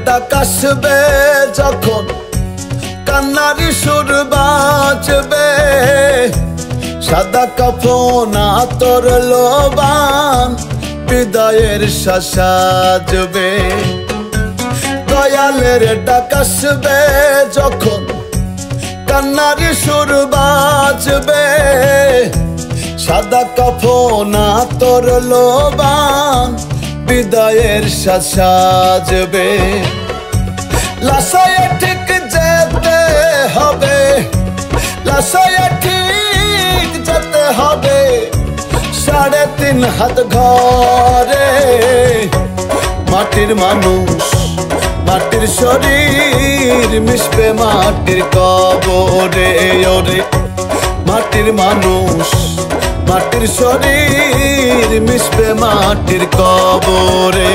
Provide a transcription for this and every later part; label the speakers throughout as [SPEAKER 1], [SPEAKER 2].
[SPEAKER 1] ডাক আসবে যখন কান্নারি সুর বাজবে সাদা কাফন আতর লোবান বিদায়ের সাজবে দয়ালের ডাক আসবে যখন কান্নারি সুর বাজবে সাদা কাফন আতর লোবান বিদায়ের সাজবে লাশায় ঠিক যেতে হবে লাশায় ঠিক যেতে হবে 3.5 হাত ঘরে মাটির মানুষ মাটির শরীর মিশবে মাটির কবরে ওরে মাটির মানুষ মাটির শরীর মিশবে মাটির কবরে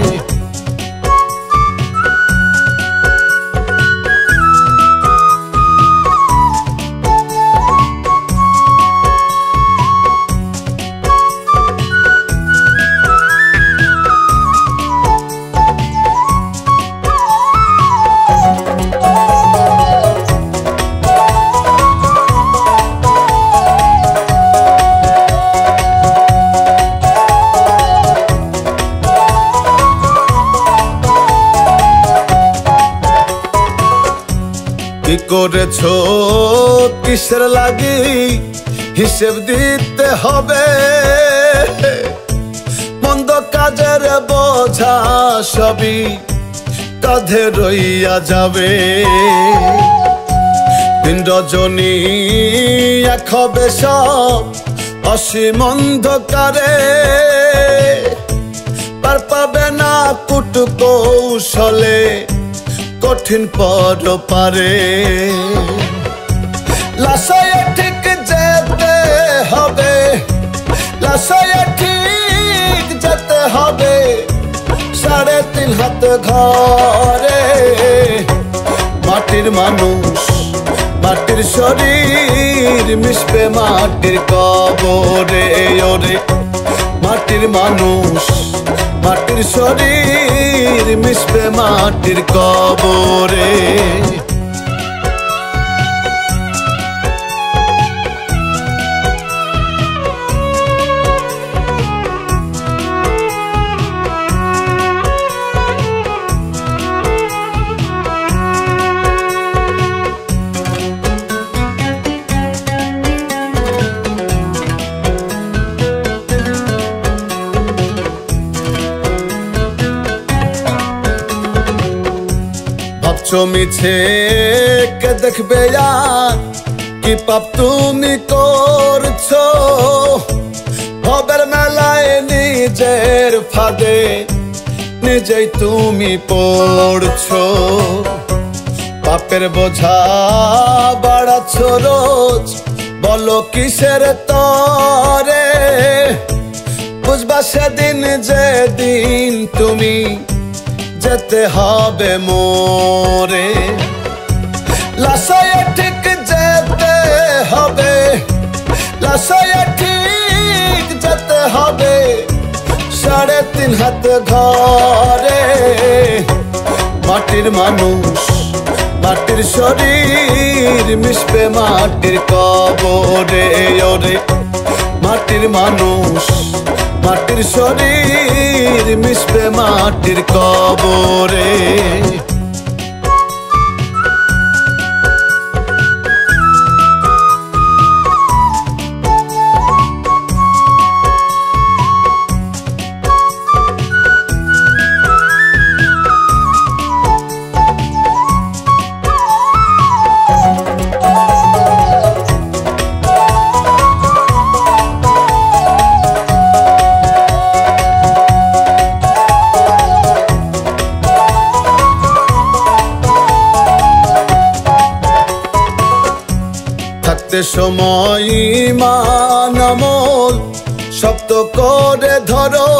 [SPEAKER 1] কি করেছো কিসের লাগি হিসেব দিতে হবে মন্দ কাজের বোঝা সবই কাঁধে রইয়া যাবে দিন রজনী এক হবে সব অসীম অন্ধকারে পার পাবে না কুটু কৌশলে কঠিন পর পারে লাশায় ঠিক যেতে হবে লাশায় ঠিক যেতে হবে 3.5 হাত ঘরে মাটির মানুষ মাটির শরীর মিশবে মাটির কবরে ওরে মাটির মানুষ মাটির শরীর মিশবে মাটির কবরে মিছে কে দেখবে কি পাপ তুমি করছো ভবের মেলায় নিজের ফাঁদে নিজেই তুমি পড়ছো পাপের বোঝা বাড়াচ্ছ রোজ বলো কিসের তরে বুঝবা সেদিন যেদিন তুমি যেতে হবে মোরে লাশায় ঠিক যেতে হবে লাশায় ঠিক যেতে হবে 3.5 হাত ঘরে মাটির মানুষ মাটির শরীর মিশবে মাটির কবরে ওরে মাটির মানুষ মাটির শরীর মিশবে মাটির কবরে সময় ইমান আমল শক্ত করে ধরো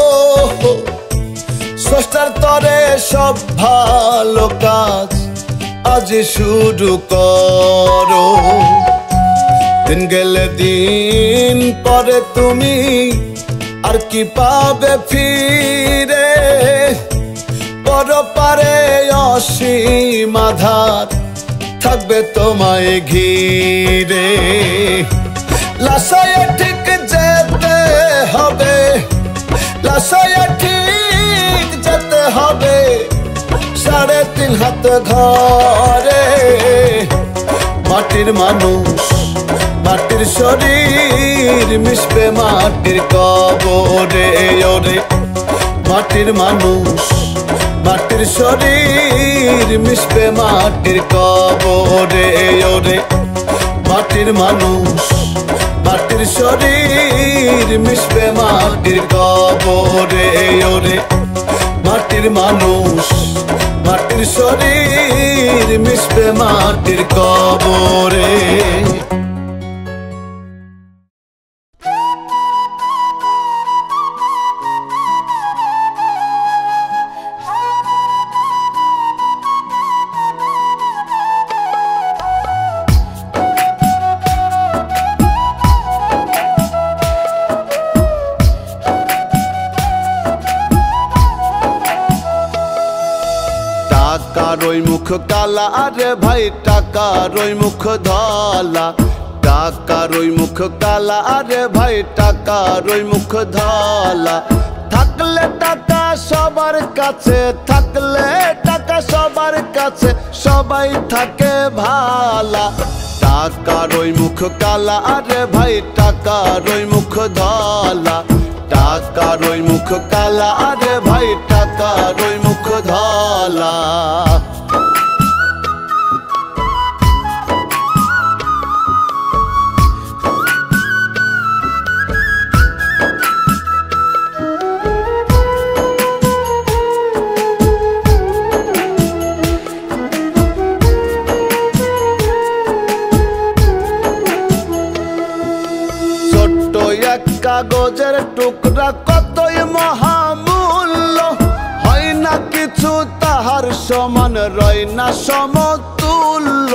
[SPEAKER 1] স্রষ্টার তরে সব ভালো কাজ আজ শুরু করো দিন গেলে দিন পরে তুমি আর কি পাবে ফিরে পরপারে অসীম আধার থাকবে তোমায় ঘিরে। লাসায় ঠিক যেতে হবে, লাসায় ঠিক যেতে হবে, 3.5 হাত ঘরে। মাটির মানুষ মাটির শরীর মিশবে মাটির কবরে ওরে। মাটির মানুষ মাটির শরীর মিশবে মাটির কবরে ওরে। মাটির মানুষ মাটির শরীর মিশবে মাটির কবরে ওরে। মাটির মানুষ মাটির শরীর মিশবে মাটির কবরে। টাকার ওই মুখ কালা আরে ভাই টাকার ওই মুখ ধলা। টাকার ওই মুখ কালা আরে ভাই টাকার ওই মুখ ধলা। থাকলে টাকা সবার কাছে, থাকলে টাকা সবার কাছে, সবাই থাকে ভালা। টাকার ওই মুখ কালা আরে ভাই টাকার ওই মুখ ধলা। টাকার ওই মুখ কালা আরে ভাই টাকার ওই মুখ ধলা। ছোট্ট এক কাগজের টুকরা কতই মহামূল্য, হয় না কিছু তাহার সমান, রয় না সমতুল্য।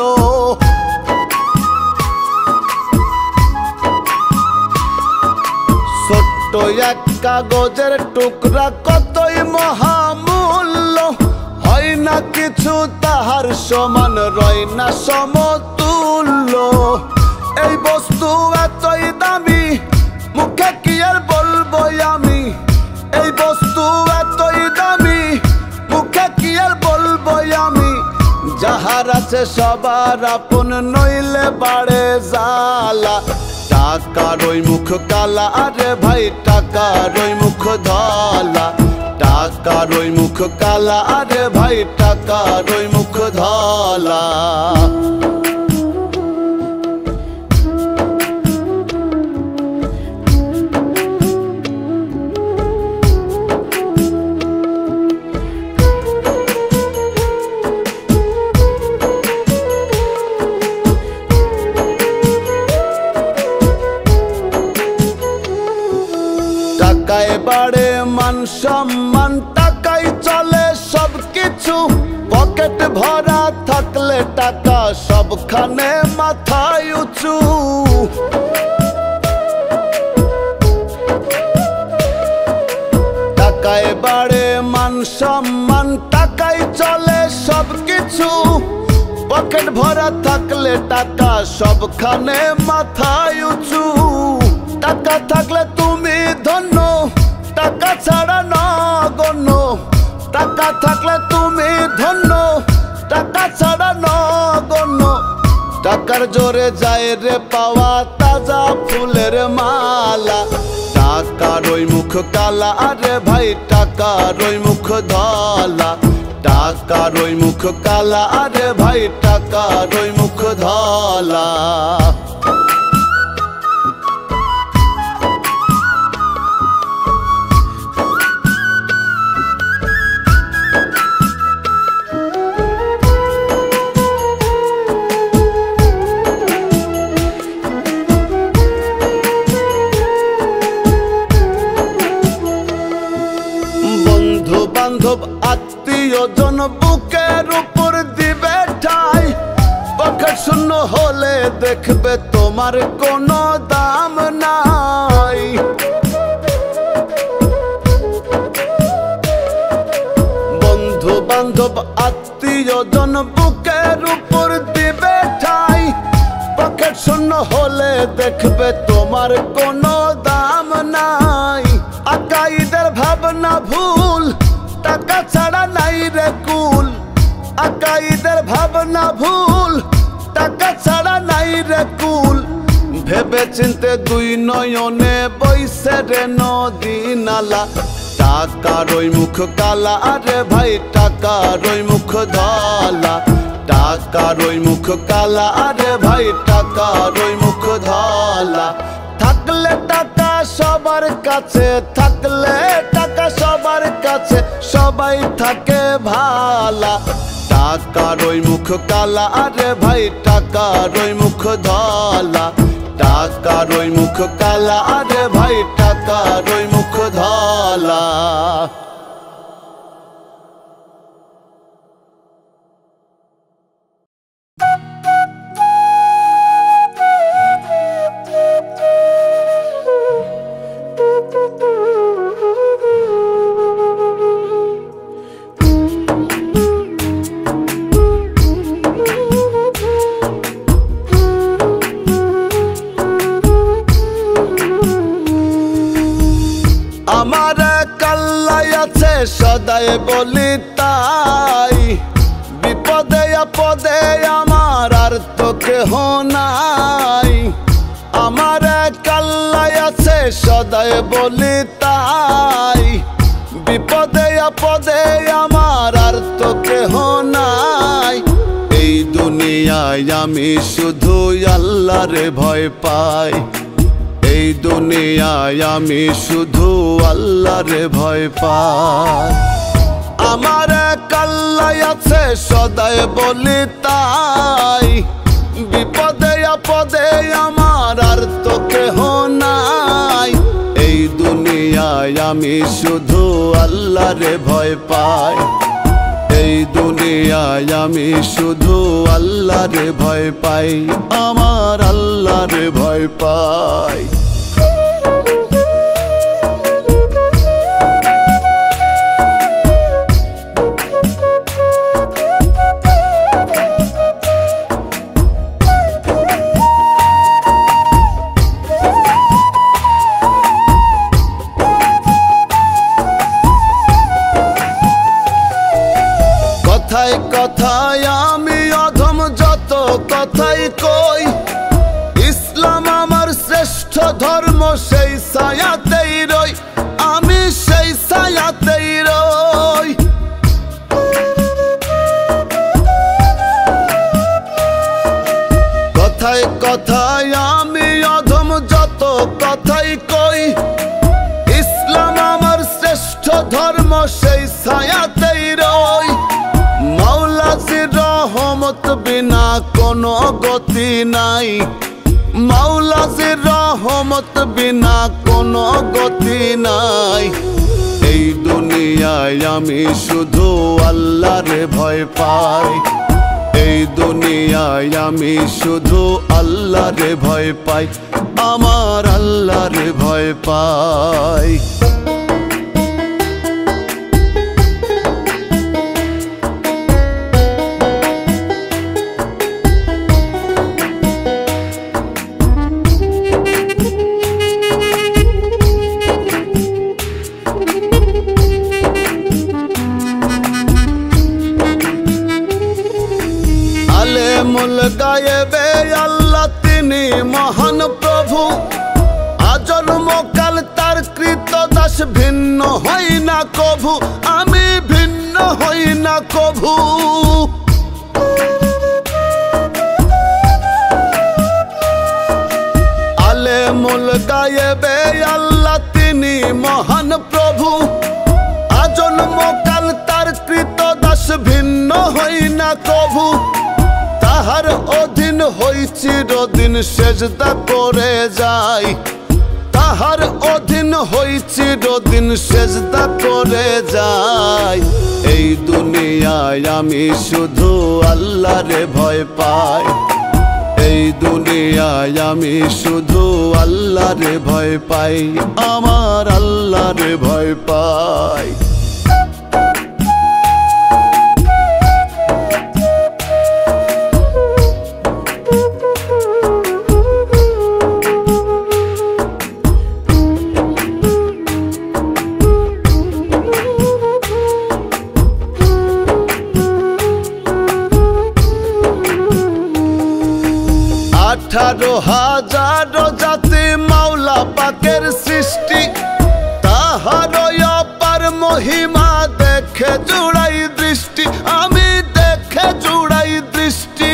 [SPEAKER 1] ছোট্ট এক কাগজের টুকরা কতই মহামূল্য, হয় না কিছু তাহার সমান, রয় না সমতুল্য। এই বস্তু এতই দামি মুখে কি আর বলবো আমি। এই বস্তু এতই দামি মুখে কি আর বলবো আমি। যাহার আছে সবার আপন নইলে বাড়ে জ্বালা। টাকার ওই মুখ কালা আরে ভাই টাকার ওই মুখ ধলা। টাকার ওই মুখ কালা আরে ভাই টাকার ওই মুখ ধলা। টাকায় বাড়ে মান সম্মান, টাকাই চলে সব কিছু। পকেট ভরা থাকলে টাকা সবখানে মাথায় উঁচু। টাকায় বাড়ে মান সম্মান, টাকাই চলে সব কিছু। পকেট ভরা থাকলে টাকা সবখানে মাথায় উঁচু। টাকা থাকলে তুমি ধন্য, টাকা ছাড়া নগণ্য। টাকা থাকলে তুমি ধন্য, টাকা ছাড়া নগণ্য। টাকার জোরে যায় রে পাওয়া তাজা ফুলের মালা। টাকার ওই মুখ কালা আরে ভাই টাকার ওই মুখ ধলা। টাকার ওই মুখ কালা আরে ভাই টাকার ওই মুখ ধলা। বান্ধব আত্মীয়জন বুকের উপর দিবে ঠাই। পকেট শূন্য হলে দেখবে তোমার কোনো দাম নাই। বন্ধু বান্ধব আত্মীয়জন বুকের উপর দিবে ঠাই। পকেট শূন্য হলে দেখবে তোমার কোনো দাম নাই। আকাইদের ভাবনা ভুল, টাকা ছাড়া নাই রে কুল। আকাইদের ভাবনা ভুল, টাকা ছাড়া নাই রে কুল। ভেবে চিনতে দুই নয়নে বইছে রে নদী নালা। টাকার ওই মুখ কালা রে ভাই, টাকার ওই মুখ ধলা। টাকার ওই মুখ কালা রে ভাই, টাকার ওই মুখ ধলা। থাকলে টাকা সবার কাছে, থাকলে টাকা সবার কাছে, সবাই থাকে ভালা। টাকার ওই মুখ কালা রে ভাই, টাকার ওই মুখ ধলা। টাকার ওই মুখ কালা রে ভাই, টাকার ওই মুখ ধলা। আমার কাল্লাই আছে সদাই বলি তাই। বিপদে আপদে আমার আর তো কেহ নাই। আমার কাল্লাই আছে সদাই বলি তাই। বিপদে আপদে আমার আর তো কেহ নাই। এই দুনিয়ায় আমি শুধু আল্লাহরে ভয় পাই। এই দুনিয়ায় আমি শুধু আল্লাহরে ভয় পাই। আমার কাল্লাই আছে সদাই বলি তাই। বিপদে আপদে আমার আর তো কেহ নাই। এই দুনিয়ায় আমি শুধু আল্লাহরে ভয় পাই। এই দুনিয়ায় আমি শুধু আল্লাহরে ভয় পাই। আমার আল্লাহরে ভয় পাই। কথায় কথায় আমি অধম যত কথাই কই। ইসলাম আমার শ্রেষ্ঠ ধর্ম, সেই ছায়াতেই রই। আমি সেই ছায়াতেই রই। কথায় কথায় আমি অধম যত কথাই কই। ইসলাম আমার শ্রেষ্ঠ ধর্ম, সেই ছায়াতেই রই। মাওলাজির রহমত বিনা কোনো গতি নাই। মাওলাজির রহমত বিনা কোনো গতি নাই। এই দুনিয়ায় আমি শুধু আল্লাহরে ভয় পাই। এই দুনিয়ায় আমি শুধু আল্লাহরে ভয় পাই। আমার আল্লাহরে ভয় পাই। আলেমুল গায়েবে আল্লাহ তিনি মহান প্রভু। আজন্ম কাল তার কৃত দাস, ভিন্ন হই না কভু। আমি ভিন্ন হই না কভু। আলেমুল গায়েবে আল্লাহ তিনি মহান প্রভু। আজন্ম কাল তার কৃত দাস, ভিন্ন হই না কভু। তাহার অধীন হই চিরদিন, সেজদা করে যাই। তাহার অধীন হই চিরদিন, সেজদা করে যাই। এই দুনিয়ায় আমি শুধু আল্লাহরে ভয় পাই। এই দুনিয়ায় আমি শুধু আল্লাহরে ভয় পাই। আমার আল্লাহরে ভয় পাই। 18,000 জাতি মাওলা পাকের সৃষ্টি, তাহার অপার মহিমা দেখে জুড়াই দৃষ্টি, আমি দেখে জুড়াই দৃষ্টি।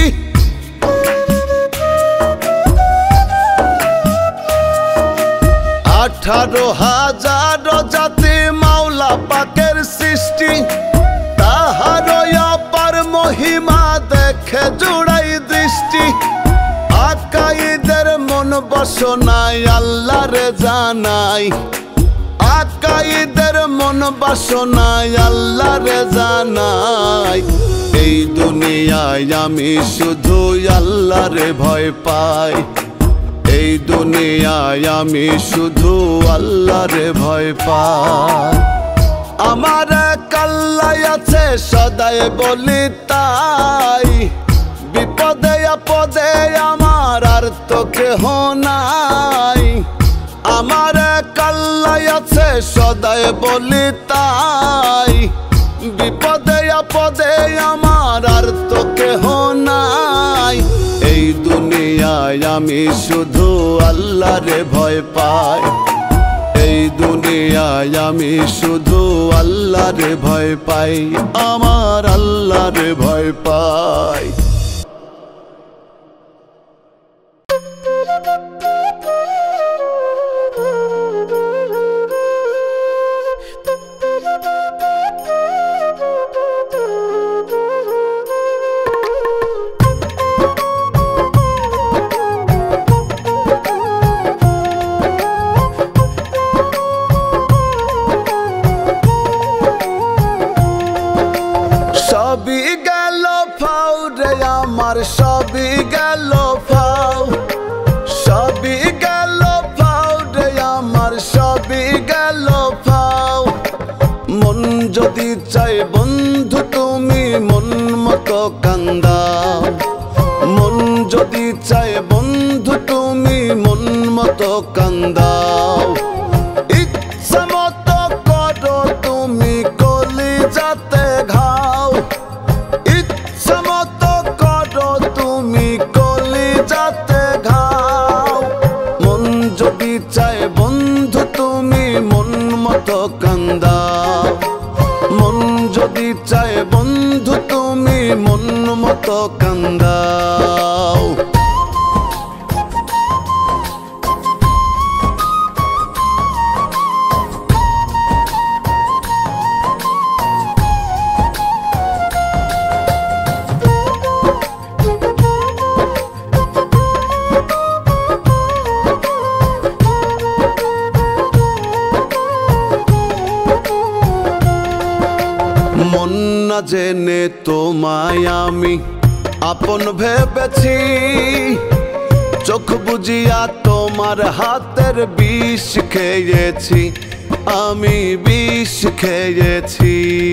[SPEAKER 1] 18,000 জাতি মাওলা পাকের সৃষ্টি, তাহার অপার মহিমা দেখে জুড়াই দৃষ্টি। আকাইদের মন বাসনায় আল্লাহরে জানাই, আকাইদের মন বাসনায় আল্লাহরে জানাই। এই দুনিয়ায় আমি শুধু আল্লাহরে ভয় পাই, এই দুনিয়ায় আমি শুধু আল্লাহরে ভয় পাই। আমার কাল্লাই আছে সদাই বলি তাই, বিপদে আপদে আমার আর তো কেহ নাই। আমার কাল্লাই আছে সদাই বলি তাই, বিপদে আপদে আমার আর তো কেহ নাই। এই দুনিয়ায় আমি শুধু আল্লাহরে ভয় পাই, এই দুনিয়ায় আমি শুধু আল্লাহরে ভয় পাই, আমার আল্লাহরে ভয় পাই। সবই গেল ফাও রে আমার, সবই গেল ফাও, সবই গেল ফাও রে আমার, সবই গেল ফাও। মন যদি চাই বন্ধু তুমি মন মতো কান্দাও, মন যদি চাই বন্ধু তুমি মন মতো কান্দাও। ইচ্ছা মতো করো তুমি কলি যাতে ঘাও, ইচ্ছা মতো করো তুমি কলি যাতে ঘাও। মন যদি চাই বন্ধু তুমি মন মতো কান্দাও, মন যদি চাই বন্ধু তুমি মন মতো কান্দাও। মন না জেনে তোমায় আমি আপন ভেবেছি, চোখ বুজিয়া তোমার হাতের বিষ খেয়েছি, আমি বিষ খেয়েছি।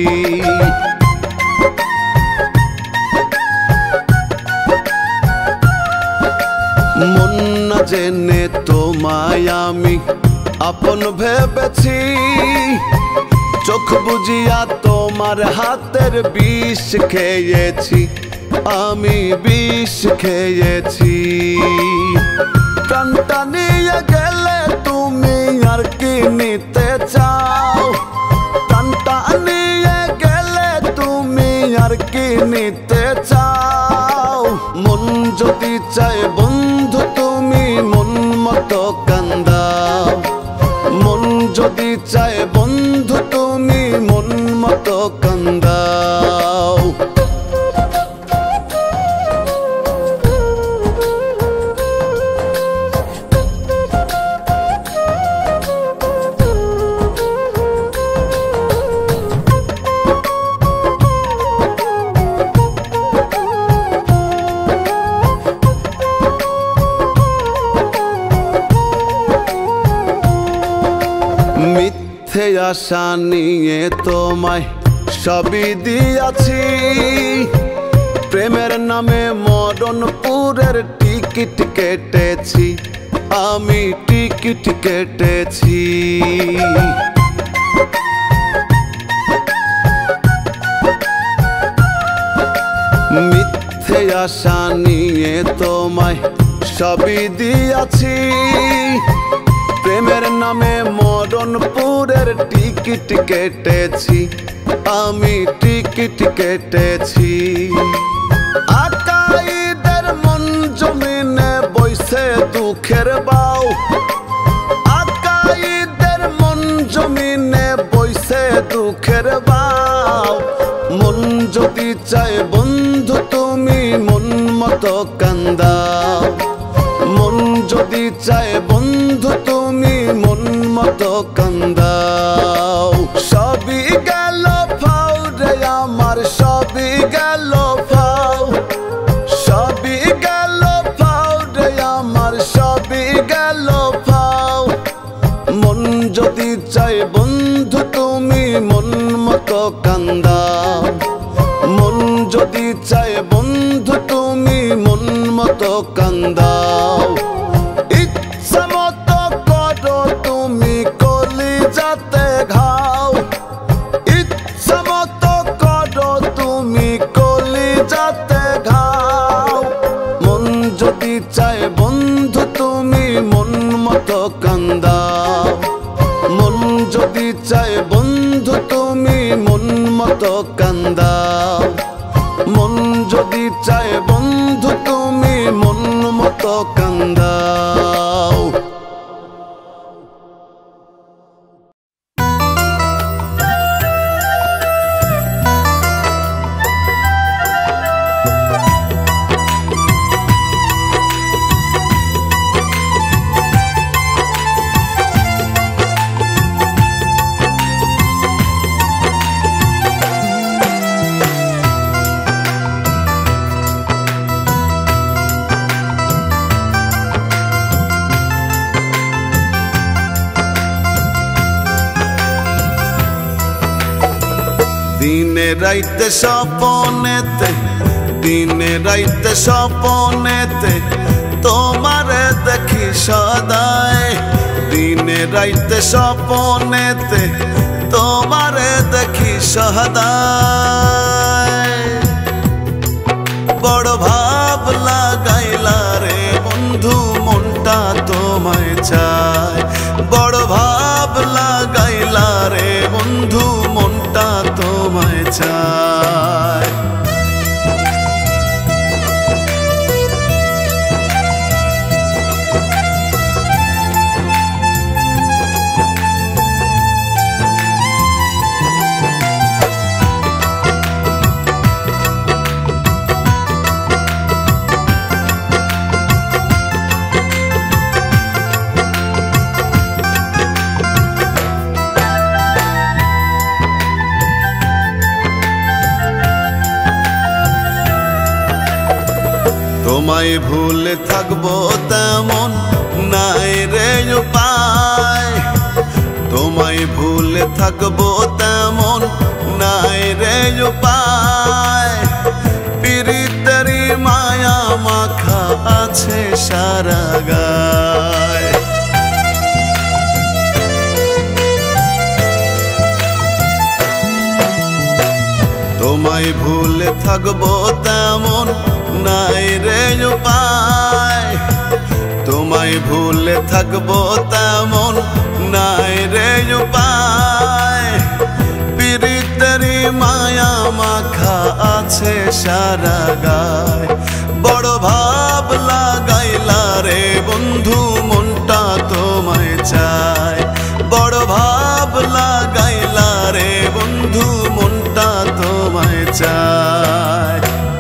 [SPEAKER 1] মন না জেনে তোমায় আমি আপন ভেবেছি, চোখ বুজিয়া তোমার হাতের বিষ খেয়েছি, আমি বিষ খেয়েছি। প্রাণটা নিয়ে গেলে তুমি আর কি নিতে চাও, প্রাণটা নিয়ে গেলে তুমি আর কি নিতে চাও। মন যদি চায় বন্ধু তুমি মন মতো কান্দাও, মন যদি চায় বন্ধু তুমি মন মতো কান্দাও। মিথ্যে আশা নিয়ে তোমায় সবই দিয়াছি, প্রেমের নামে মরণপুরের টিকিট কেটেছি, আমি টিকিট কেটেছি। মিথ্যে আশা নিয়ে তোমায় সবই দিয়াছি প্রেমের নামে মরণপুরের টিকিট কেটেছি আমি টিকিট কেটেছি আকাইদের মন জমিনে বইছে দুঃখের বাউ আকাইদের মন জমিনে বইছে দুঃখের বাউ মন যদি চায় বন্ধু তুমি মন মতো কান্দাও মন যদি চায় বন্ধু তুমি মন মতো কান্দাও সবই গেল ফাও রে আমার সবই গেল ফাও সবই গেল ফাও রে আমার সবই গেল ফাও মন যদি চায় বন্ধু তুমি মন মতো কান্দাও মন যদি চায় বন্ধু তুমি মন মতো কান্দাও ইচ্ছা মতো করো তুমি কলিজাতে ঘাও ইচ্ছা মতো করো তুমি কলিজাতে ঘাও মন যদি চায় বন্ধু তুমি মন মতো কান্দাও মন যদি চায় বন্ধু তুমি মন মতো কান্দাও মন যদি চায় বন্ধু তুমি মন মতো কান্দাও দিনে রাইতে স্বপনেতে দিনে রাইতে স্বপনেতে তোমারে দেখি সদায় দিনে রাইতে স্বপনেতে তোমারে দেখি সদায় বড় ভাব লাগাইলা রে বন্ধু মনটা তোমায় চায় বড় ভাব লাগাইলা রে বন্ধু মনটা তোমায় চায় তোমায় ভুলে থাকবো তেমন নাই রে উপায় তোমায় ভুলে থাকবো তেমন নাই রে উপায় পিরিতেরি মায়া মাখা আছে সারা গায় তোমায় ভুলে থাকবো তেমন নাই রে উপায় তোমায় ভুলে থাকবো তেমন নাই রে উপায় পিরিতেরি মায়া মাখা আছে সারা গায় বড় ভাব লাগাইলা রে বন্ধু মনটা তোমায় চায় বড় ভাব লাগাইলা রে বন্ধু মনটা তোমায় চায়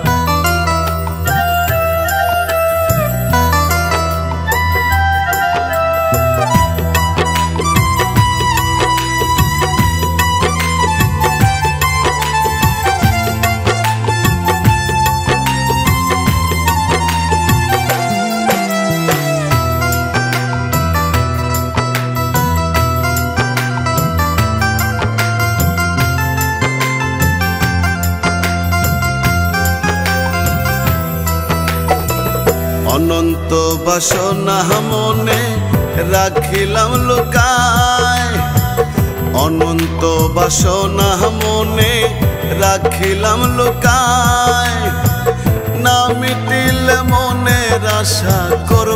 [SPEAKER 1] অনন্ত বাসনা মনে রাখিলাম লুকায় অনন্ত বাসনা মনে রাখিলাম লুকায় না মিটিলে মনের আশা করব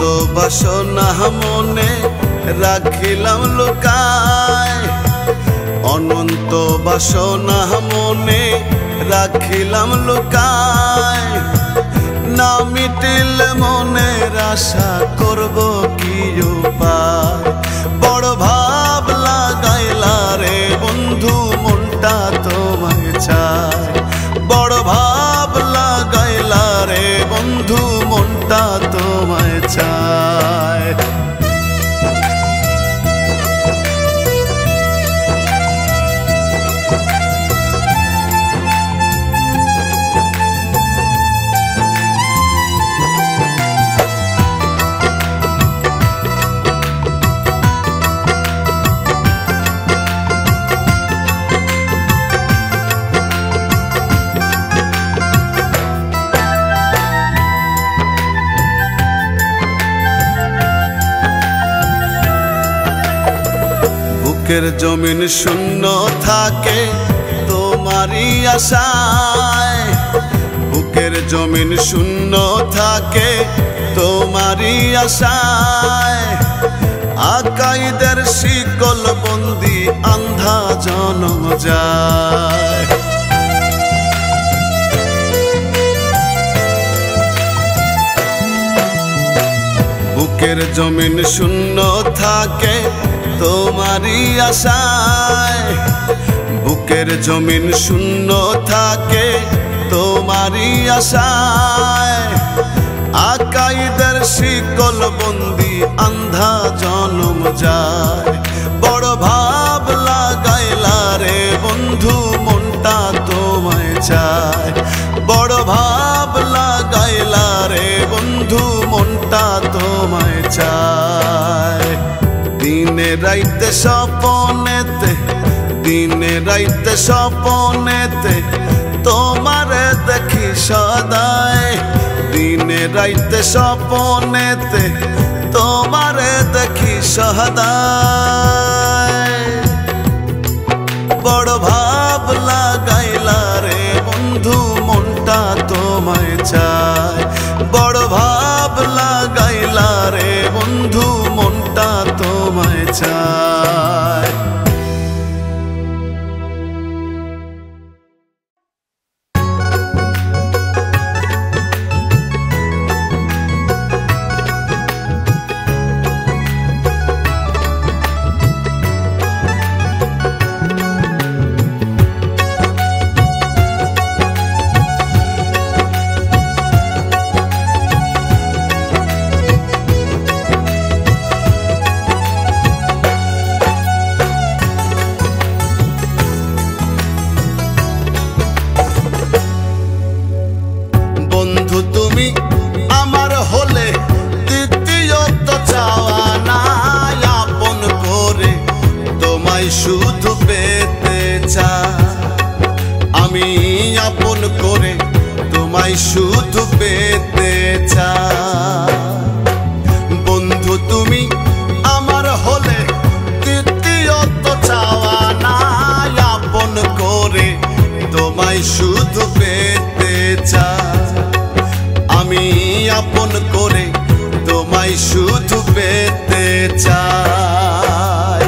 [SPEAKER 1] বাসনা মনে রাখিলাম লুকায়, অনন্ত বাসনা মনে রাখিলাম লুকায়। না মিটিলে মনের আশা করব কি উপায়। বড় ভাব লাগাইলা রে বন্ধু মনটা তোমায় চায়, বড় ভাব লাগাইলা রে বন্ধু মনটা তোমায় চায়। বুকের জমিন শূন্য থাকে তোমারই আশায়, বুকের জমিন শূন্য থাকে তোমারই আশায়। আকাইদের শিকল বন্দি আন্ধা জনম যায়। বুকের জমিন শূন্য থাকে তোমারই আশায়, বুকের জমিন শূন্য থাকে তোমারই আশায়। আকাইদের শিকল বন্দি আন্ধা জনম যায়। বড় ভাব লাগাইলা রে বন্ধু মনটা তোমায় চায়, বড় ভাব লাগাইলা রে বন্ধু মনটা তোমায় চায়। দিনে রাইতে স্বপনেতে, দিনে রাইতে স্বপনেতে তোমারে দেখি সদায়, দিনে রাইতে স্বপনেতে তোমারে দেখি সদায়। বড় ভাব লাগাইলা রে বন্ধু মনটা তোমায় চায়, বড় ভাব লাগাইলা রে বন্ধু মনটা তোমায় চায়। শুধু পেতে চাই আমি আপন করে তোমায় শুধু পেতে চাই। বন্ধু তুমি আমার হলে দ্বিতীয়ত চাওয়া না, আপন করে তোমায় শুধু পেতে চাই আমি আপন করে তোমায় শুধু পেতে চাই।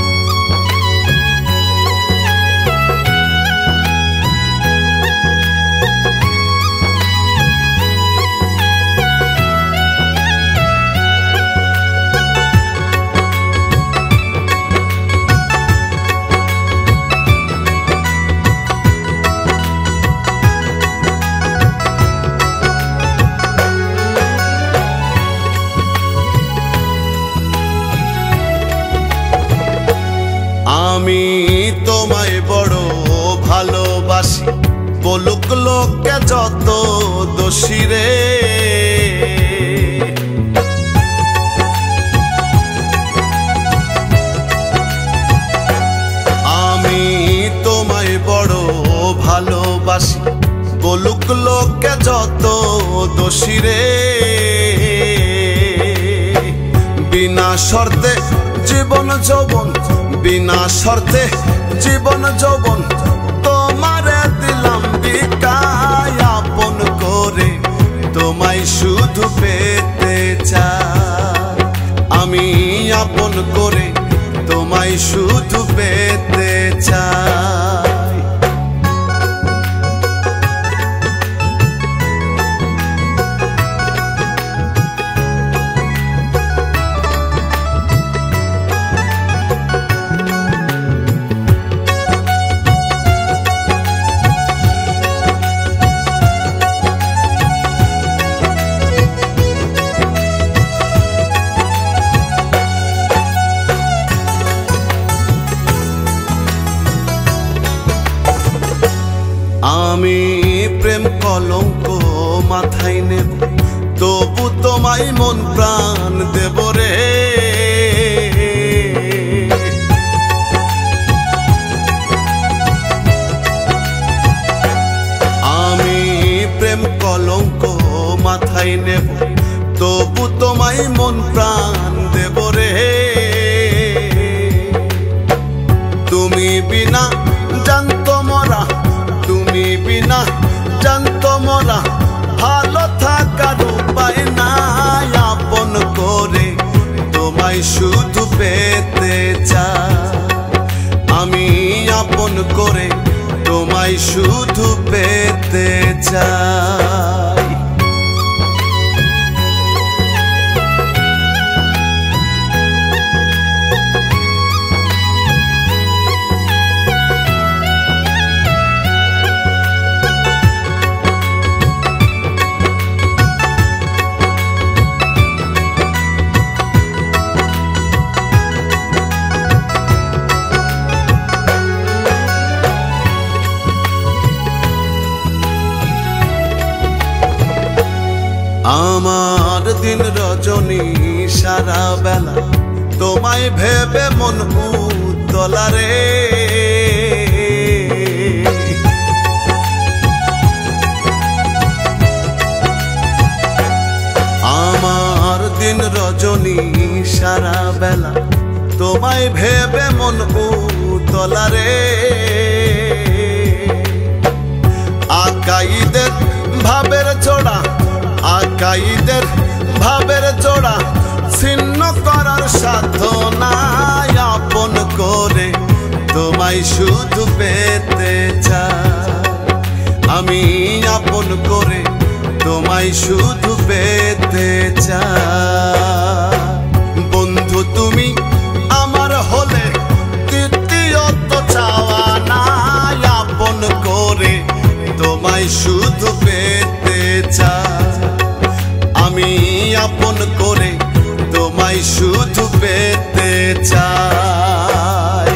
[SPEAKER 1] আমি তোমায় বড় ভালোবাসি, বলুক লোকে যত দোষী রে। আমি তোমায় বড় ভালোবাসি, বলুক লোকে যত দোষী রে। বিনা শর্তে জীবন যৌবন, বিনা শর্তে জীবন যৌবন তোমারে দিলাম বিকায়, আপন করে তোমায় শুধু পেতে চাই। আমি আপন করে তোমায় শুধু পেতে চাই। আমি প্রেম কলঙ্ক মাথায় নেব, তবু তোমায় মন প্রাণ দেব রে। আমি প্রেম কলঙ্ক মাথায় নেব, তবু তোমায় মন প্রাণ দেব রে। তুমি বিনা জানতো মরা, তুমি বিনা জানতো মরা, ভালো থাকার উপায় নাই। আপন করে তোমায় শুধু পেতে চাই। আমি আপন করে তোমায় শুধু পেতে চাই। আমার দিন রজনী সারা বেলা তোমায় ভেবে মন উতলা রে। আমার দিন রজনী সারা বেলা তোমায় ভেবে মন উতলা রে। আকাইদের ভাবের জোড়া, আকাইদের ভাবের জোড়া ছিন্ন করার সাধ্য নাই। আপন করে তোমায় শুধু পেতে চাই। আমি আপন করে তোমায় শুধু পেতে চাই। বন্ধু তুমি আমার হলে তৃতীয়ত চাওয়া নাই। আপন করে তোমায় শুধু পেতে চাই। আমি আপন করে তোমায় শুধু পেতে চাই।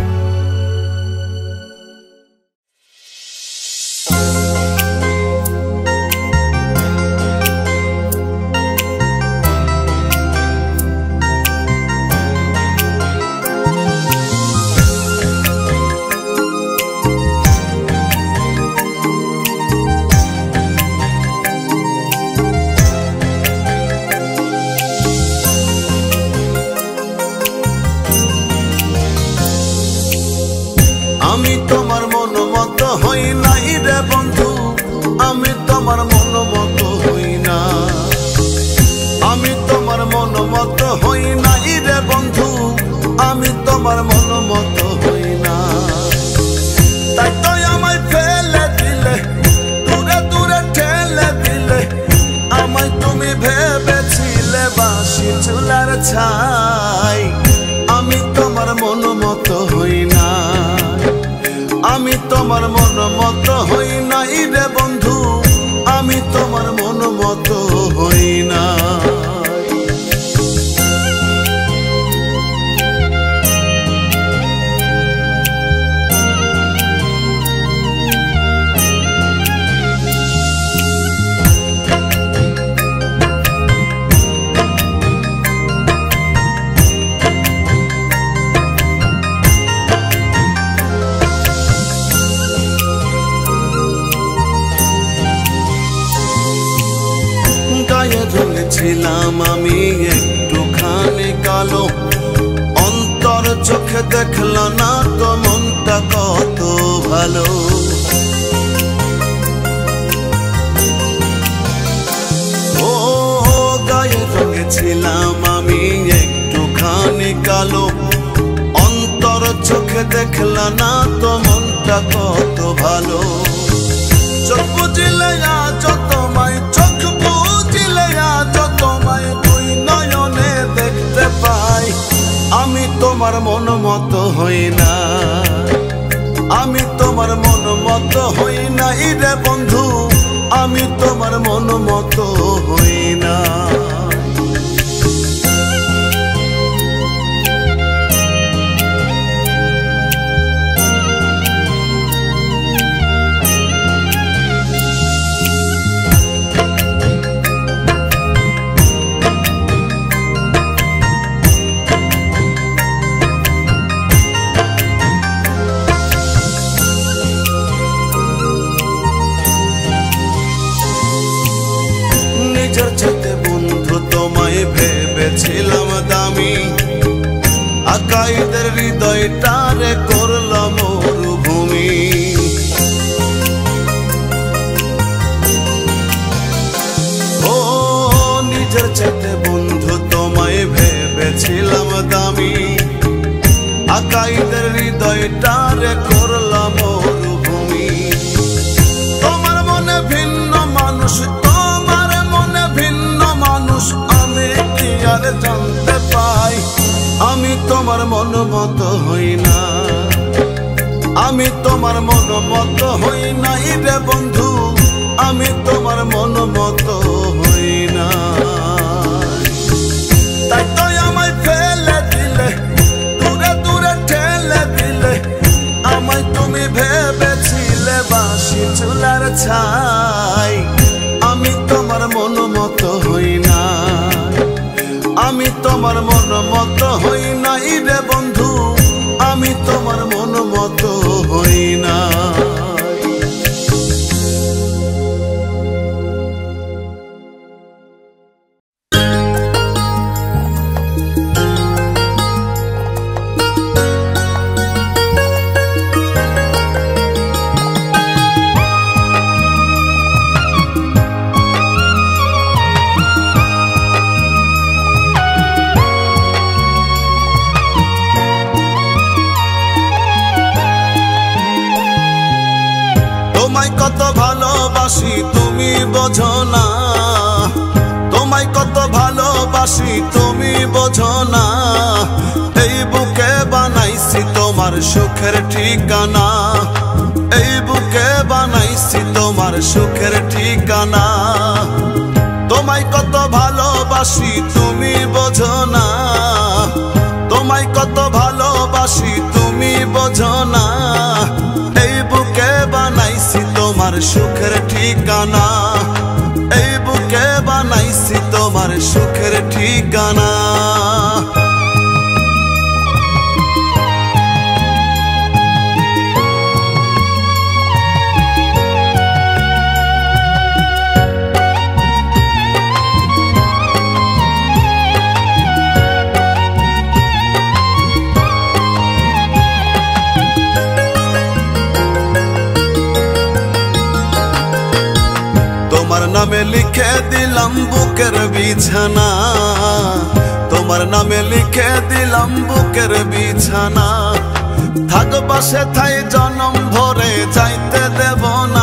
[SPEAKER 1] আমি তোমার মন মতো হই নাই রে বন্ধু, আমি তোমার মন মতো হই না। আমি তোমার মন মতো হই নাই রে বন্ধু, আমি তোমার মন মতো হই না। তাই তো আমায় ফেলে দিলে, দূরে দূরে ঠেলে দিলে। আমায় তুমি ভেবেছিলে বাঁশি চুলার ছাই। আমি তোমার মন মতো হই না। আমি তোমার মন মতো হই নাই রে বন্ধু, আমি তোমার মন মতো হই না। গায়ে ঝুলেছিলাম আমি একটুখানি কালো, অন্তর চোখে দেখল না তো মনটা কত ভালো। ছিলাম আমি একটুখানি কালো, অন্তর চোখে দেখলা না তো মনটা কত ভালো। চোখ বুঝিলে আজ তোমায়, চোখ বুঝিলে আজ তোমায় দুই নয়নে দেখতে পাই। আমি তোমার মন মতো হই না, আমি তোমার মন মতো হই না রে বন্ধু, আমি তোমার মন মতো হই না। ভেবেছিলাম দামি, আকাইদের হৃদয়টারে করলাম মরুভূমি। ও নিজের চাইতে বন্ধু তোমায় ভেবেছিলাম দামি, আকাইদের হৃদয়টারে করলাম মরুভূমি। তোমার মনে ভিন্ন মানুষ, তোমার মনে ভিন্ন মানুষ আমি কি আর জানতে পাই। আমি তোমার মন মতো হই না, আমি তোমার মন মতো হই না রে বন্ধু, আমি তোমার মন মতো হই না। তাই তো আমায় ফেলে দিলে, দূরে দূরে ঠেলে দিলে, আমায় তুমি ভেবেছিলে বাঁশি চুলার ছাই। আমি তোমার মন মতো হই না, আমি তোমার মন মতো হই না রে বন্ধু, আমি তোমার মন মতো হই না। তোমায় কত ভালোবাসি তুমি বোঝো না, তোমায় কত ভালোবাসি তুমি বোঝো না। এই বুকে বানাইছি তোমার সুখের ঠিকানা, এই বুকে বানাইছি তোমার সুখের ঠিকানা। তোমায় কত ভালোবাসি তুমি বোঝো না, তোমায় কত ভালোবাসি তুমি বোঝো না। এই বুকে বানাইছি তোমার সুখের ঠিকানা, এই বুকে বানাইছি তোমার সুখের ঠিকানা। তোমার নামে লিখে দিলাম বুকের বিছানা, তোমার নামে লিখে দিলাম বুকের বিছানা। থাকবা সেথায় জনম ভরে যাইতে দেব না,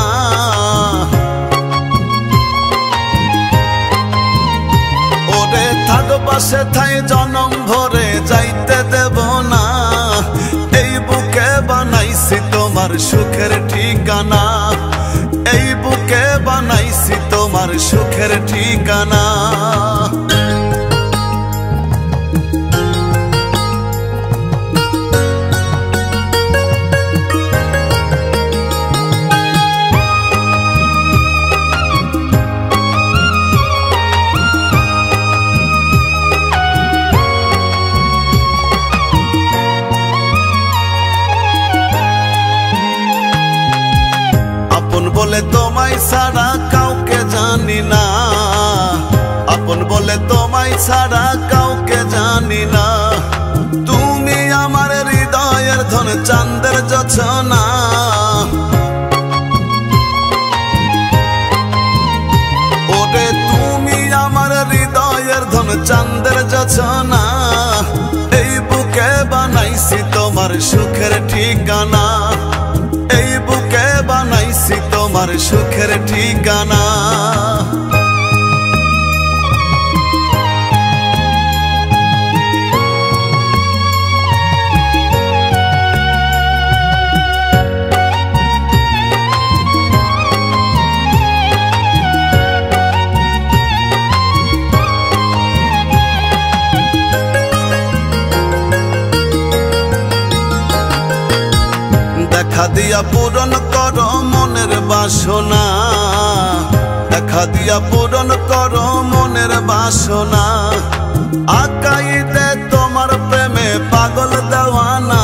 [SPEAKER 1] ওরে থাকবা সেথায় জনম ভরে যাইতে দেব না। এই বুকে বানাইছি তোমার সুখের ঠিকানা, এই বুকে বানাইছি তোমার সুখের ঠিকানা। বলে তোমায় ছাড়া কাউকে জানি না, আপন বলে তোমায় ছাড়া কাউকে জানি না। তুমি আমার হৃদয়ের ধন চাঁদের যোছনা, ওরে তুমি আমার হৃদয়ের ধন চাঁদের যোছনা, এই বুকে বানাইছি তোমার সুখের ঠিকানা, এই বুকে বানাইছি তোমার সুখের ঠিকানা। দেখা দিয়া পূরণ করো মনের বাসনা, দেখা দিয়া পূরণ করো মনের বাসনা। আকাইতে তোমার প্রেমে পাগল দেওয়ানা,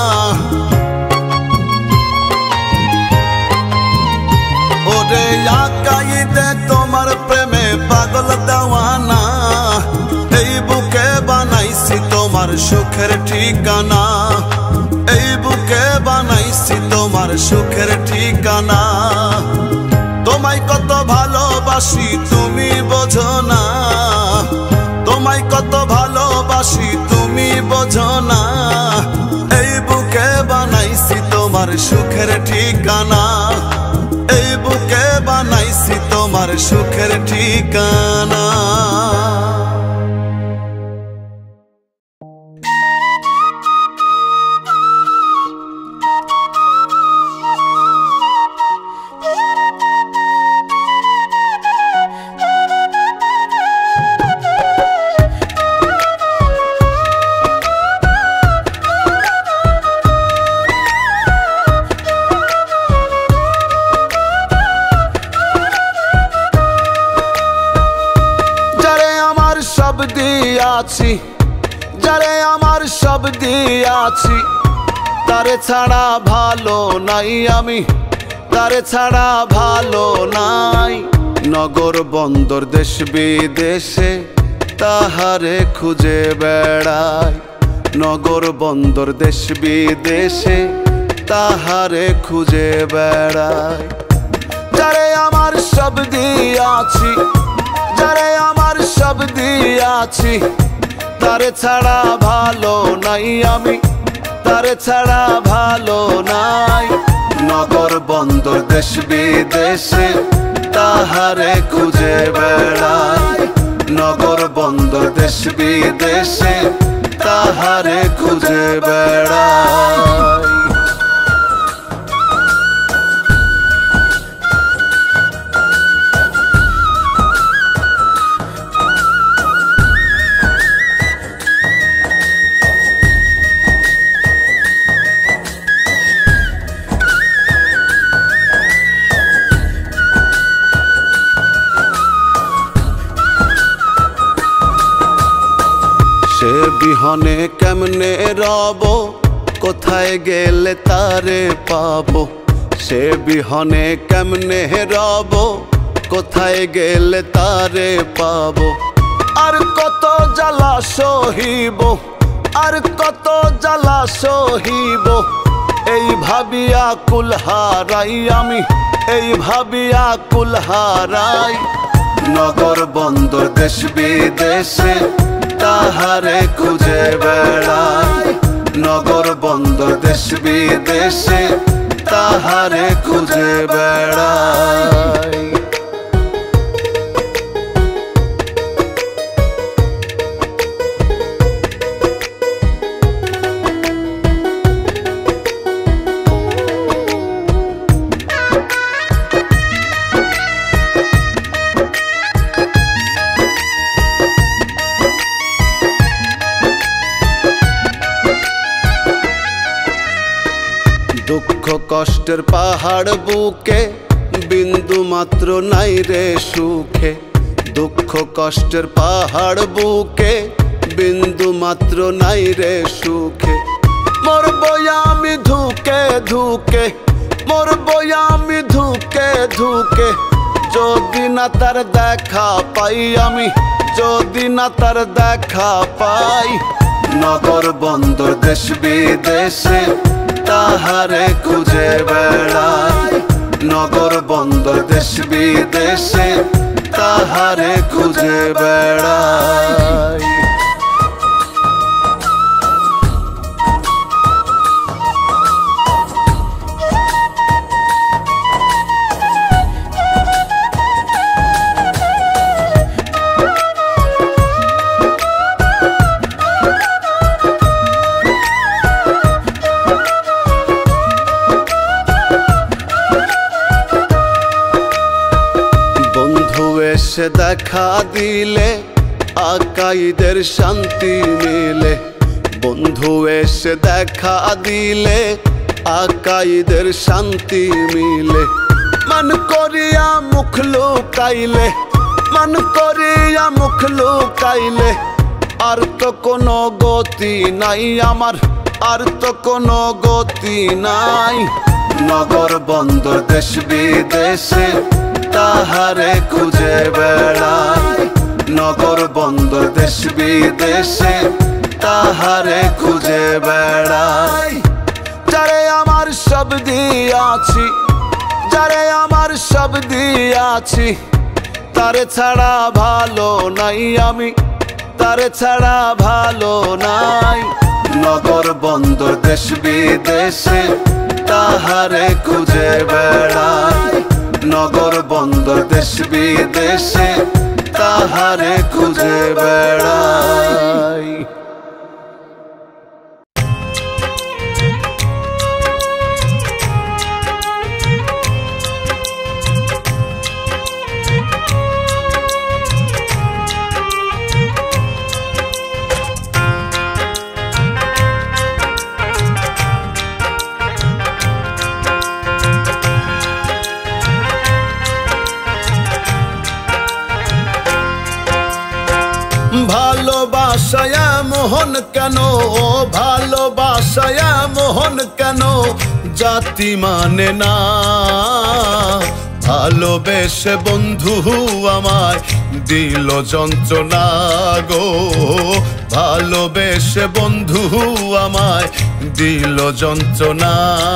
[SPEAKER 1] ওরে আকাইতে তোমার প্রেমে পাগল দেওয়ানা। এই বুকে বানাইছি তোমার সুখের ঠিকানা, এই বুকে বানাইছি তোমার সুখের ঠিকানা। তোমায় কত ভালোবাসি তুমি বোঝো না, তোমায় কত ভালোবাসি তুমি বোঝো না। এই বুকে বানাইছি তোমার সুখের ঠিকানা, এই বুকে বানাইছি তোমার সুখের ঠিকানা। যারে আমার সব দিয়াছি, তারে ছাড়া ভালো নাই আমি, তারে ছাড়া ভালো নাই। নগর বন্দর দেশ বিদেশে তাহারে খুঁজে বেড়াই, নগর বন্দর দেশ বিদেশে তাহারে খুঁজে বেড়াই। যারে আমার সব দিয়াছি, যারে আমার সব দিয়াছি, তারে ছাড়া ভালো নাই আমি, তারে ছাড়া ভালো নাই। নগর বন্দর দেশ বিদেশে তাহারে খুঁজে বেড়াই, নগর বন্দর দেশ বিদেশে তাহারে খুঁজে বেড়াই। সে বিহনে কেমনে রব, কোথায় গেলে তারে পাবো। সে বিহনে কেমনে রব, কোথায় গেলে তারে পাবো। আর কত জ্বালা সহিব, আর কত জ্বালা সহিব। এই ভাবিয়া কুল হারাই আমি, এই ভাবিয়া কুল হারাই। নগর বন্দর দেশ বিদেশে তাহারে খুঁজে বেড়াই, নগর বন্দর দেশ বিদেশে তাহারে খুঁজে বেড়াই। দুঃখ কষ্টের পাহাড় বুকে বিন্দু মাত্র নাই রে সুখে। দুঃখ কষ্টের পাহাড় বুকে বিন্দু মাত্র নাই রে সুখে। মরবো আমি ধুকে ধুকে, মরবো আমি ধুকে ধুকে। যদি না তার দেখা পাই আমি, যদি না তার দেখা পাই। নগর বন্দর দেশ বিদেশে তাহারে খুঁজে বেড়াই, নগর বন্দর দেশ বিদেশে তাহারে খুঁজে বেড়াই। এসে দেখা দিলে আকাইদের শান্তি মিলে, বন্ধু এসে দেখা দিলে আকাইদের শান্তি মিলে। মান করিয়া মুখ লুকাইলে, মান করিয়া মুখ লুকাইলে, আর তো কোনো গতি নাই আমার, আর তো কোনো গতি নাই। নগর বন্দর দেশ বিদেশে তাহারে খুঁজে বেড়াই, নগর বন্দর দেশ বিদেশে তাহারে খুঁজে বেড়াই। যারে আমার সব দিয়াছি, যারে আমার সব দিয়াছি, তারে ছাড়া ভালো নাই আমি, তারে ছাড়া ভালো নাই। নগর বন্দর দেশ বিদেশে তাহারে খুঁজে বেড়াই, নগর বন্দর দেশ বিদেশে তাহারে খুঁজে বেড়াই। ভালোবাসায় মোহন কেন, ভালোবাসায় মোহন কেন, জাতি মানে না। ভালোবেসে বন্ধু আমায় দিল যন্ত্রণা গো, ভালোবেসে বন্ধু আমায় দিল যন্ত্রণা।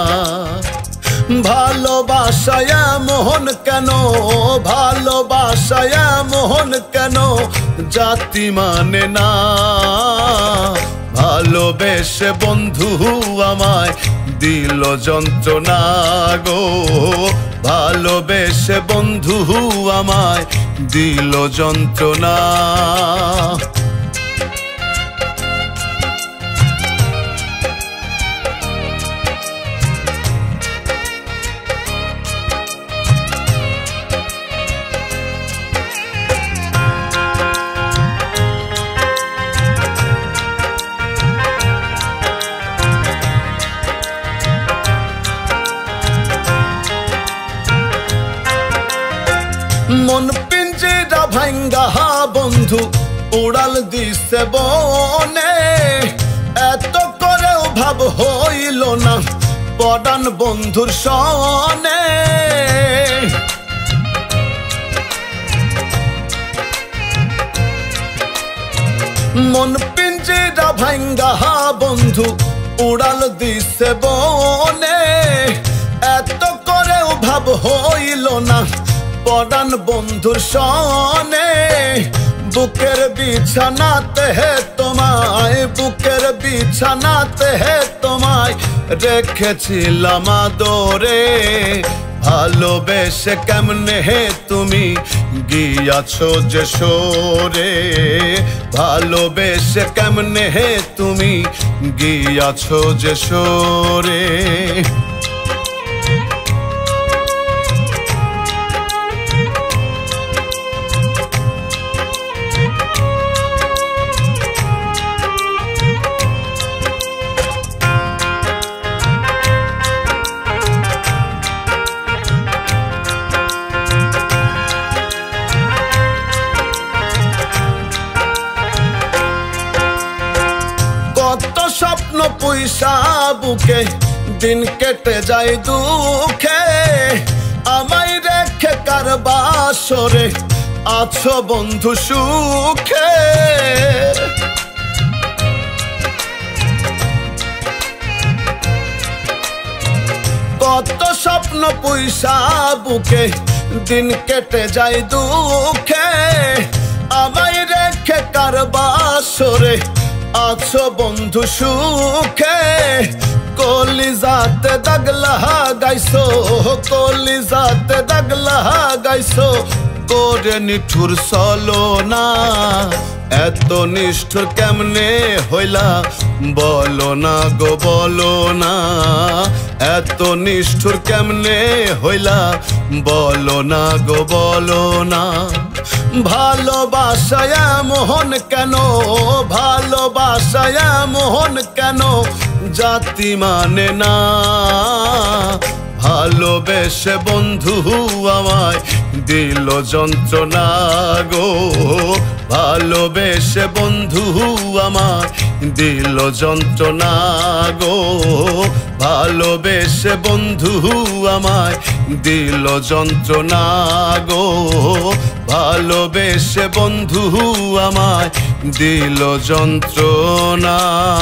[SPEAKER 1] ভালোবাসায় মোহন কেন, ভালোবাসায় মোহন কেন, জাতি মানে না। ভালোবেসে বন্ধু আমায় দিল যন্ত্রণা গো, ভালোবেসে বন্ধু আমায় দিল যন্ত্রণা। মন পিঞ্জিরা ভাঙ্গা বন্ধু উড়াল দিছে বনে, এত করেও ভাব হইল না পরাণ বন্ধুর সনে। মন পিঞ্জিরা ভাঙ্গা বন্ধু উড়াল দিছে বনে, এত করেও ভাব হইল না পরাণ বন্ধুর সনে। বুকের বিছানাতে হে তোমায়, বুকের বিছানাতে হে তোমায় রেখেছিলাম আদরে। ভালোবেসে কেমনে হে তুমি গিয়াছো যে সরে, ভালোবেসে কেমনে হে তুমি গিয়াছো যে সরে। স্বপ্ন পয়সা বুকে দিন কেটে যায় দুঃখে, আমায় রেখে কার বাসরে আছো বন্ধু সুখে। কত স্বপ্ন পয়সা বুকে দিন কেটে যায় দুঃখে, আমায় রেখে কার বাসরে আছো বন্ধু সুখে। কলিজাতে দাগ লাগাইছো, কলিজাতে দাগ লাগাইছো, করে নিঠুর চলো না। এত নিষ্ঠুর কেমনে হইলা বলো না গো বলো না, এত নিষ্ঠুর কেমনে হইলা বলো না গো বলো না। ভালোবাসায় মোহন কেন, ভালোবাসায় মোহন কেন জাতি মানে না। ভালোবেসে বন্ধু আমায় দিল যন্ত্রণা গো, ভালোবেসে বন্ধু আমায় দিল যন্ত্রণা গো, ভালোবেসে বন্ধু আমায় দিল যন্ত্রণা গো, ভালোবেসে বন্ধু আমায় দিল যন্ত্রণা।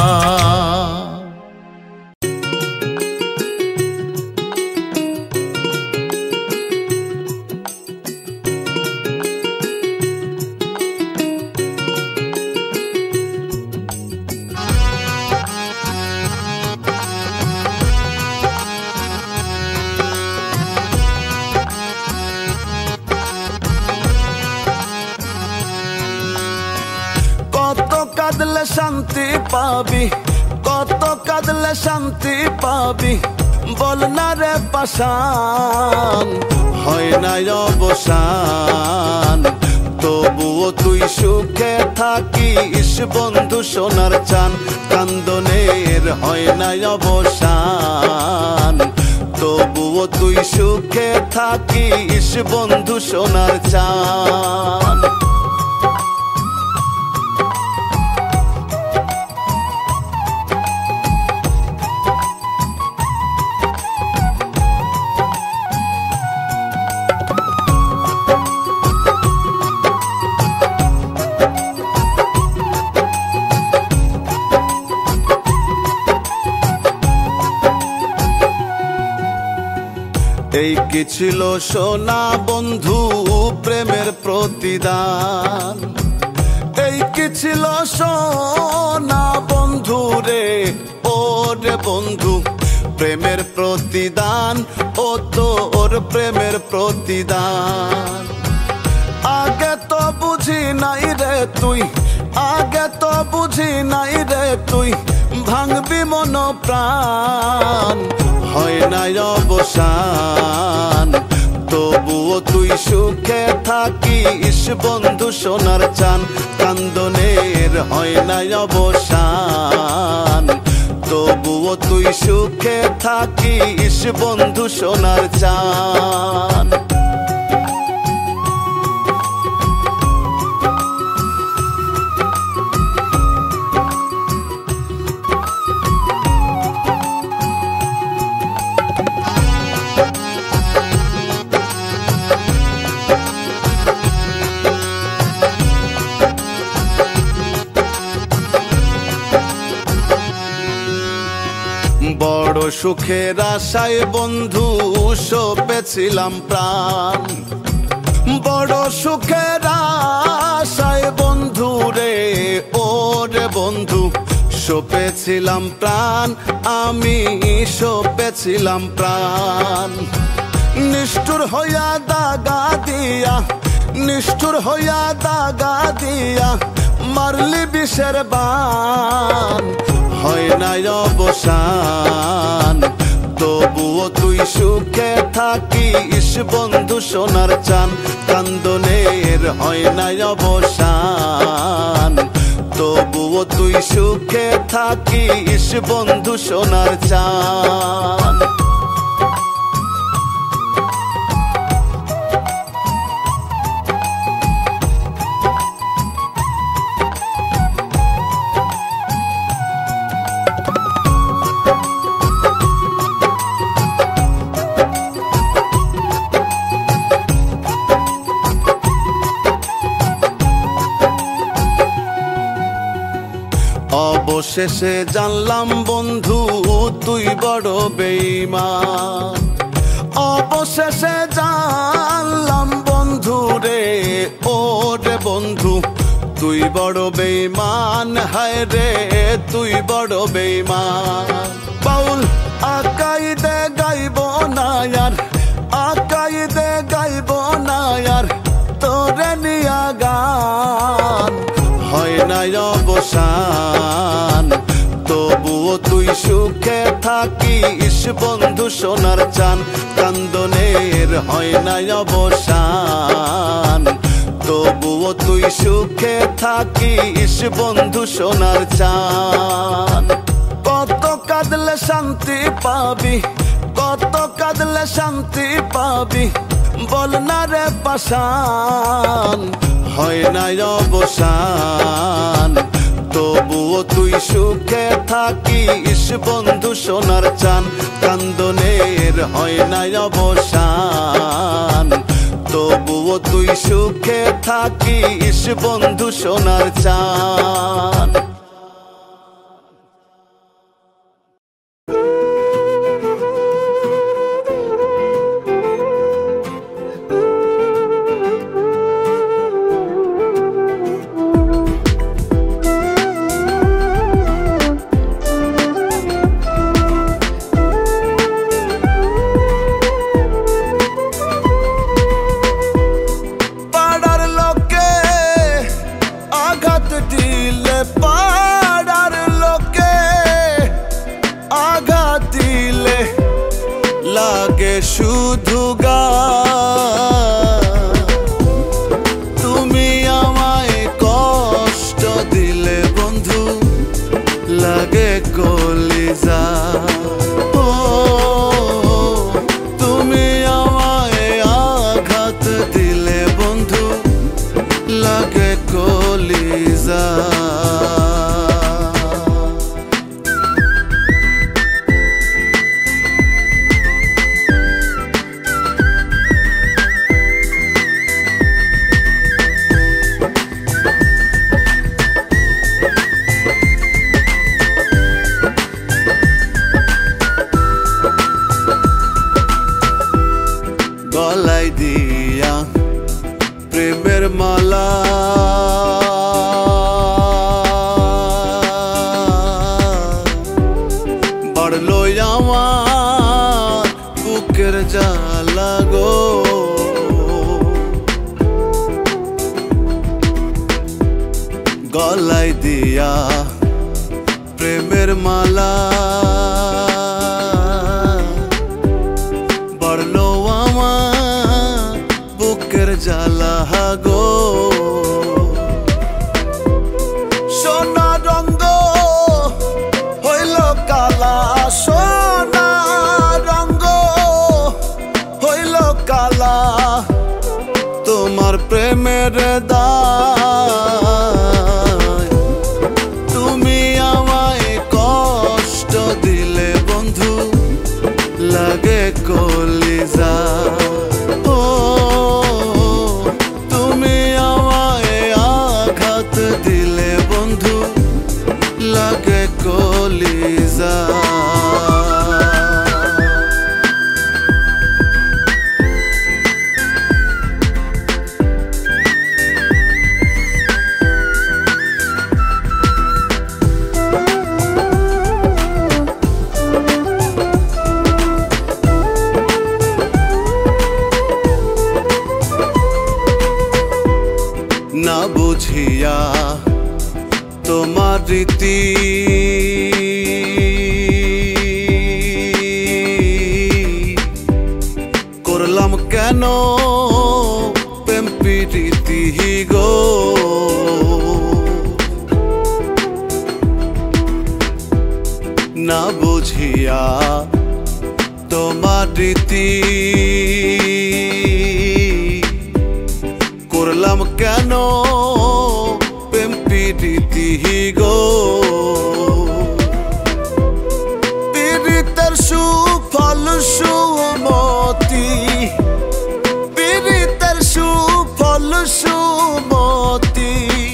[SPEAKER 1] কত কাঁদলে শান্তি পাবি, কত কাঁদলে শান্তি পাবি, বল না রে পাষাণ হয় না অবসান। তবুও তুই সুখে থাকিস বন্ধু সোনার চান, কান্দনের হয় না অবসান। তবুও তুই সুখে থাকিস বন্ধু সোনার চান। এই কি ছিল সোনা বন্ধু প্রেমের প্রতিদান, এই কি ছিল সোনা বন্ধু রে ও রে বন্ধু প্রেমের প্রতিদান, ও তোর প্রেমের প্রতিদান। আগে তো বুঝি নাই রে তুই, আগে তো বুঝি নাই রে তুই, ভাঙবি মন প্রাণ হয় না অবসান। তবুও তুই সুখে থাকিস বন্ধু সোনার চান, কান্দনের হয় না অবসান। তবুও তুই সুখে থাকিস বন্ধু সোনার চান। বড় সুখের আশায় বন্ধু সপেছিলাম প্রাণ, বড় সুখের আশায় বন্ধু রে ও রে বন্ধু সপেছিলাম প্রাণ, আমি সপেছিলাম প্রাণ। নিষ্ঠুর হইয়া দাগা দিয়া, নিষ্ঠুর হইয়া দাগা দিয়া, মারলি বিষের বান হয় না অবসান। তবুও তুই সুখে থাকিস বন্ধু সোনার চান, কান্দনের হয় না অবসান। তবুও তুই সুখে থাকিস বন্ধু সোনার চান। অবশেষে জানলাম বন্ধু তুই বড় বেঈমান, অবশেষে জানলাম বন্ধু রে, ও রে বন্ধু, তুই বড় বেঈমান, হায় রে তুই বড় বেঈমান। বাউল আকাইদে গাইব না আর, আকাইদে গাইব না আর তোরে নিয়া গান, হয় না অবসান। তবুও তুই সুখে থাকিস বন্ধু সোনার চান, কান্দনের হয় না অবসান। তবুও তুই সুখে থাকিস বন্ধু সোনার চান। কত কাঁদলে শান্তি পাবি, কত কাঁদলে শান্তি পাবি, বল না রে পাষাণ, হয় না অবসান। তবুও তুই সুখে থাকিস বন্ধু সোনার চান, কান্দনের হয় না অবসান। তবুও তুই সুখে থাকিস বন্ধু সোনার চান। লাগে শুধু তুমি আমায় কষ্ট দিলে বন্ধু, লাগে কলিজা। ও তুমি আমায় আঘাত দিলে বন্ধু, লাগে কলিজা। গলায় দিয়া প্রেমের মালা, বাড়লো আমার বুকের জ্বালা গো। গলায় দিয়া প্রেমের মালা, বাড়লো আমার বুকের জ্বালা গো। সোনা রঙ্গ হইল কালা, সোনা রঙ্গ হইল কালা, তোমার প্রেমের দায়। তুমি আমায় কষ্ট দিলে বন্ধু, লাগে কলিজা। ও তুমি আমায় আঘাত দিলে বন্ধু, লাগে কলিজা। না বুঝিয়া তোমার রীতি, করলাম কেন প্রেম প্রীতি গো। না বুঝিয়া তোমার রীতি, করলাম কেন প্রেম প্রীতি গো। পীড়িতের সুফল সুমতি, পীড়িতের সুফল সুমতি,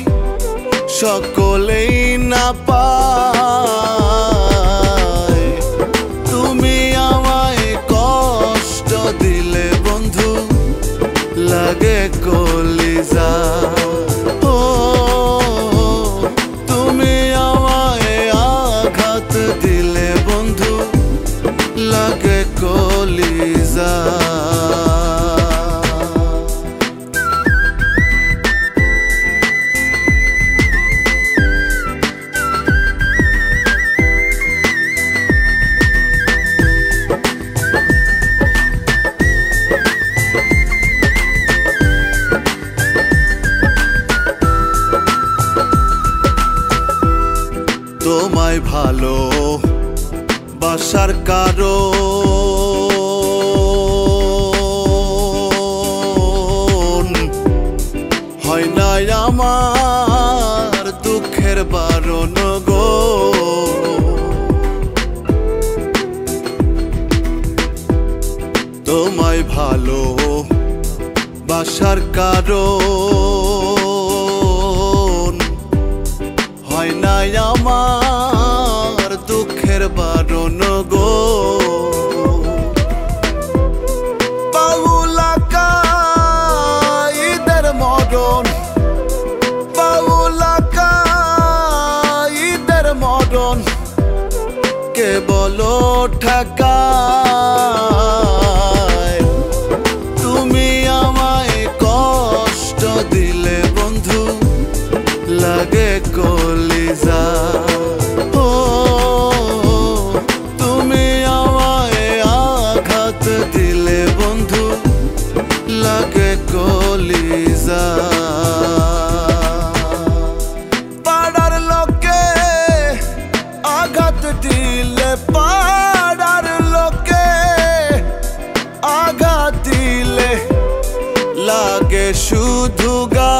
[SPEAKER 1] সকলেই না পায়। তুমি আমায় কষ্ট তোমায় ভালো বাসার কারণ হয় না আমার দুঃখের বারণ গো। তোমায় ভালো বাসার কারণ হয় না আমার দুঃখের বারণ গো। বাউলাকা ঈদের মরণ, বাউলাকা ঈদের মরণ কে বলো ঠেকায়। তুমি আমায় কষ্ট দিলে বন্ধু লাগে কলিজা। ও তুমি আমায় আঘাত দিলে বন্ধু লাগে কলিজা। পাড়ার লোকে আঘাত দিলে, পাড়ার লোকে আঘাত দিলে লাগে শুধু গা।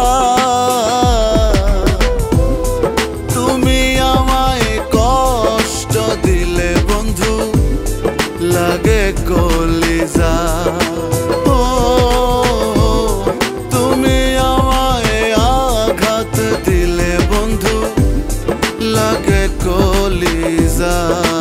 [SPEAKER 1] তুমি আমায় কষ্ট দিলে বন্ধু লাগে কলিজা। ও তুমি আমায় আঘাত দিলে বন্ধু লাগে কলিজা।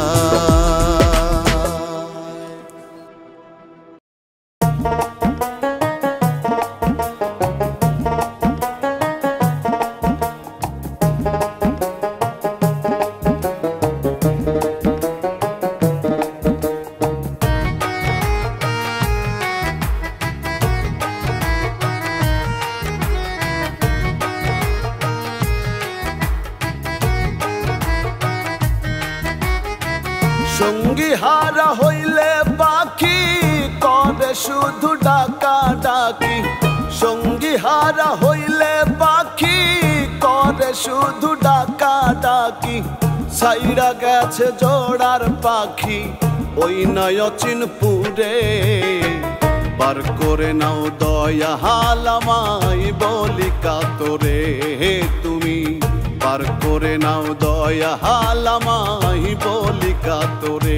[SPEAKER 1] সঙ্গী হারা হইলে পাখি করে শুধু ডাকা ডাকি। সঙ্গী হারা হইলে পাখি করে শুধু ডাকা ডাকি। ছাইরা গেছে জোড়ার পাখি ওই নয়চিনপুরে। পার করে নাও দয়া হালামাই বলি কাতরে। তুমি পার করে নাও দয়া হালামাই বলি কাতরে।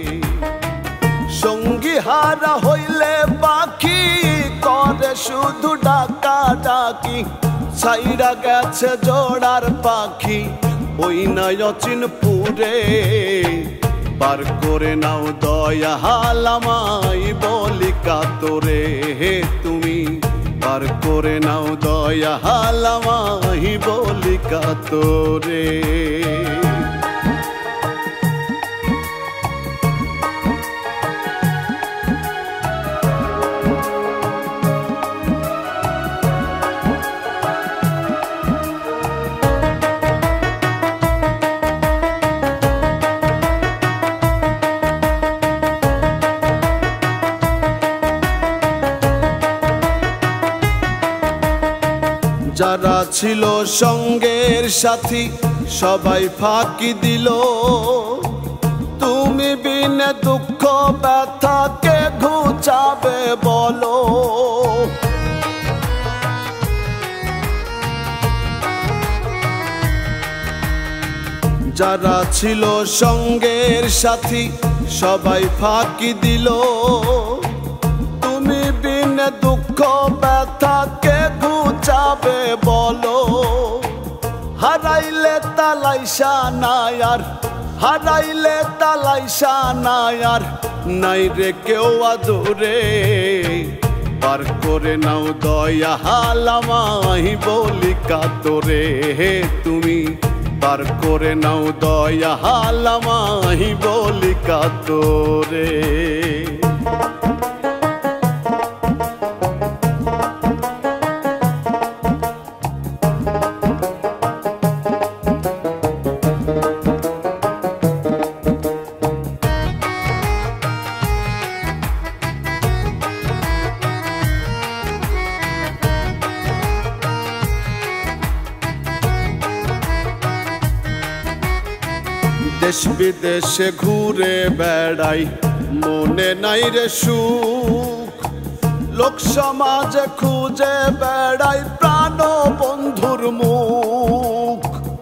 [SPEAKER 1] সঙ্গী হারা হইলে পাখি করে শুধু ডাকা ডাকি। ছাইরা গেছে জোড়ার পাখি ওই নয়চিনপুরে। পার করে নাও দয়া হালামাই বলি কাতরে। তুমি পার করে নাও দয়া হালামাই বলি কাতরে। যারা ছিল সঙ্গের সাথী সবাই ফাঁকি দিল। তুমি বিনে দুঃখ ব্যথাকে ঘুচাবে বলো। যারা ছিল সঙ্গের সাথী সবাই ফাঁকি দিল। তুমি বিনে দুঃখ ব্যথাকে ঘুচাবে বলো। হারাইলে তালাইশা নাই আর, হারাইলে তালাইশা নাই আর, নাই রে কেউ আদরে। পার করে নাও দয়া হালামাই বলি কাতরে। তুমি পার করে নাও দয়া হালামাই বলি কাতরে। দেশ বিদেশে ঘুরে বেড়াই মনে নাই রে সুখ লোক সমাজে খুঁজে বেড়াই প্রাণ বন্ধুর মুখ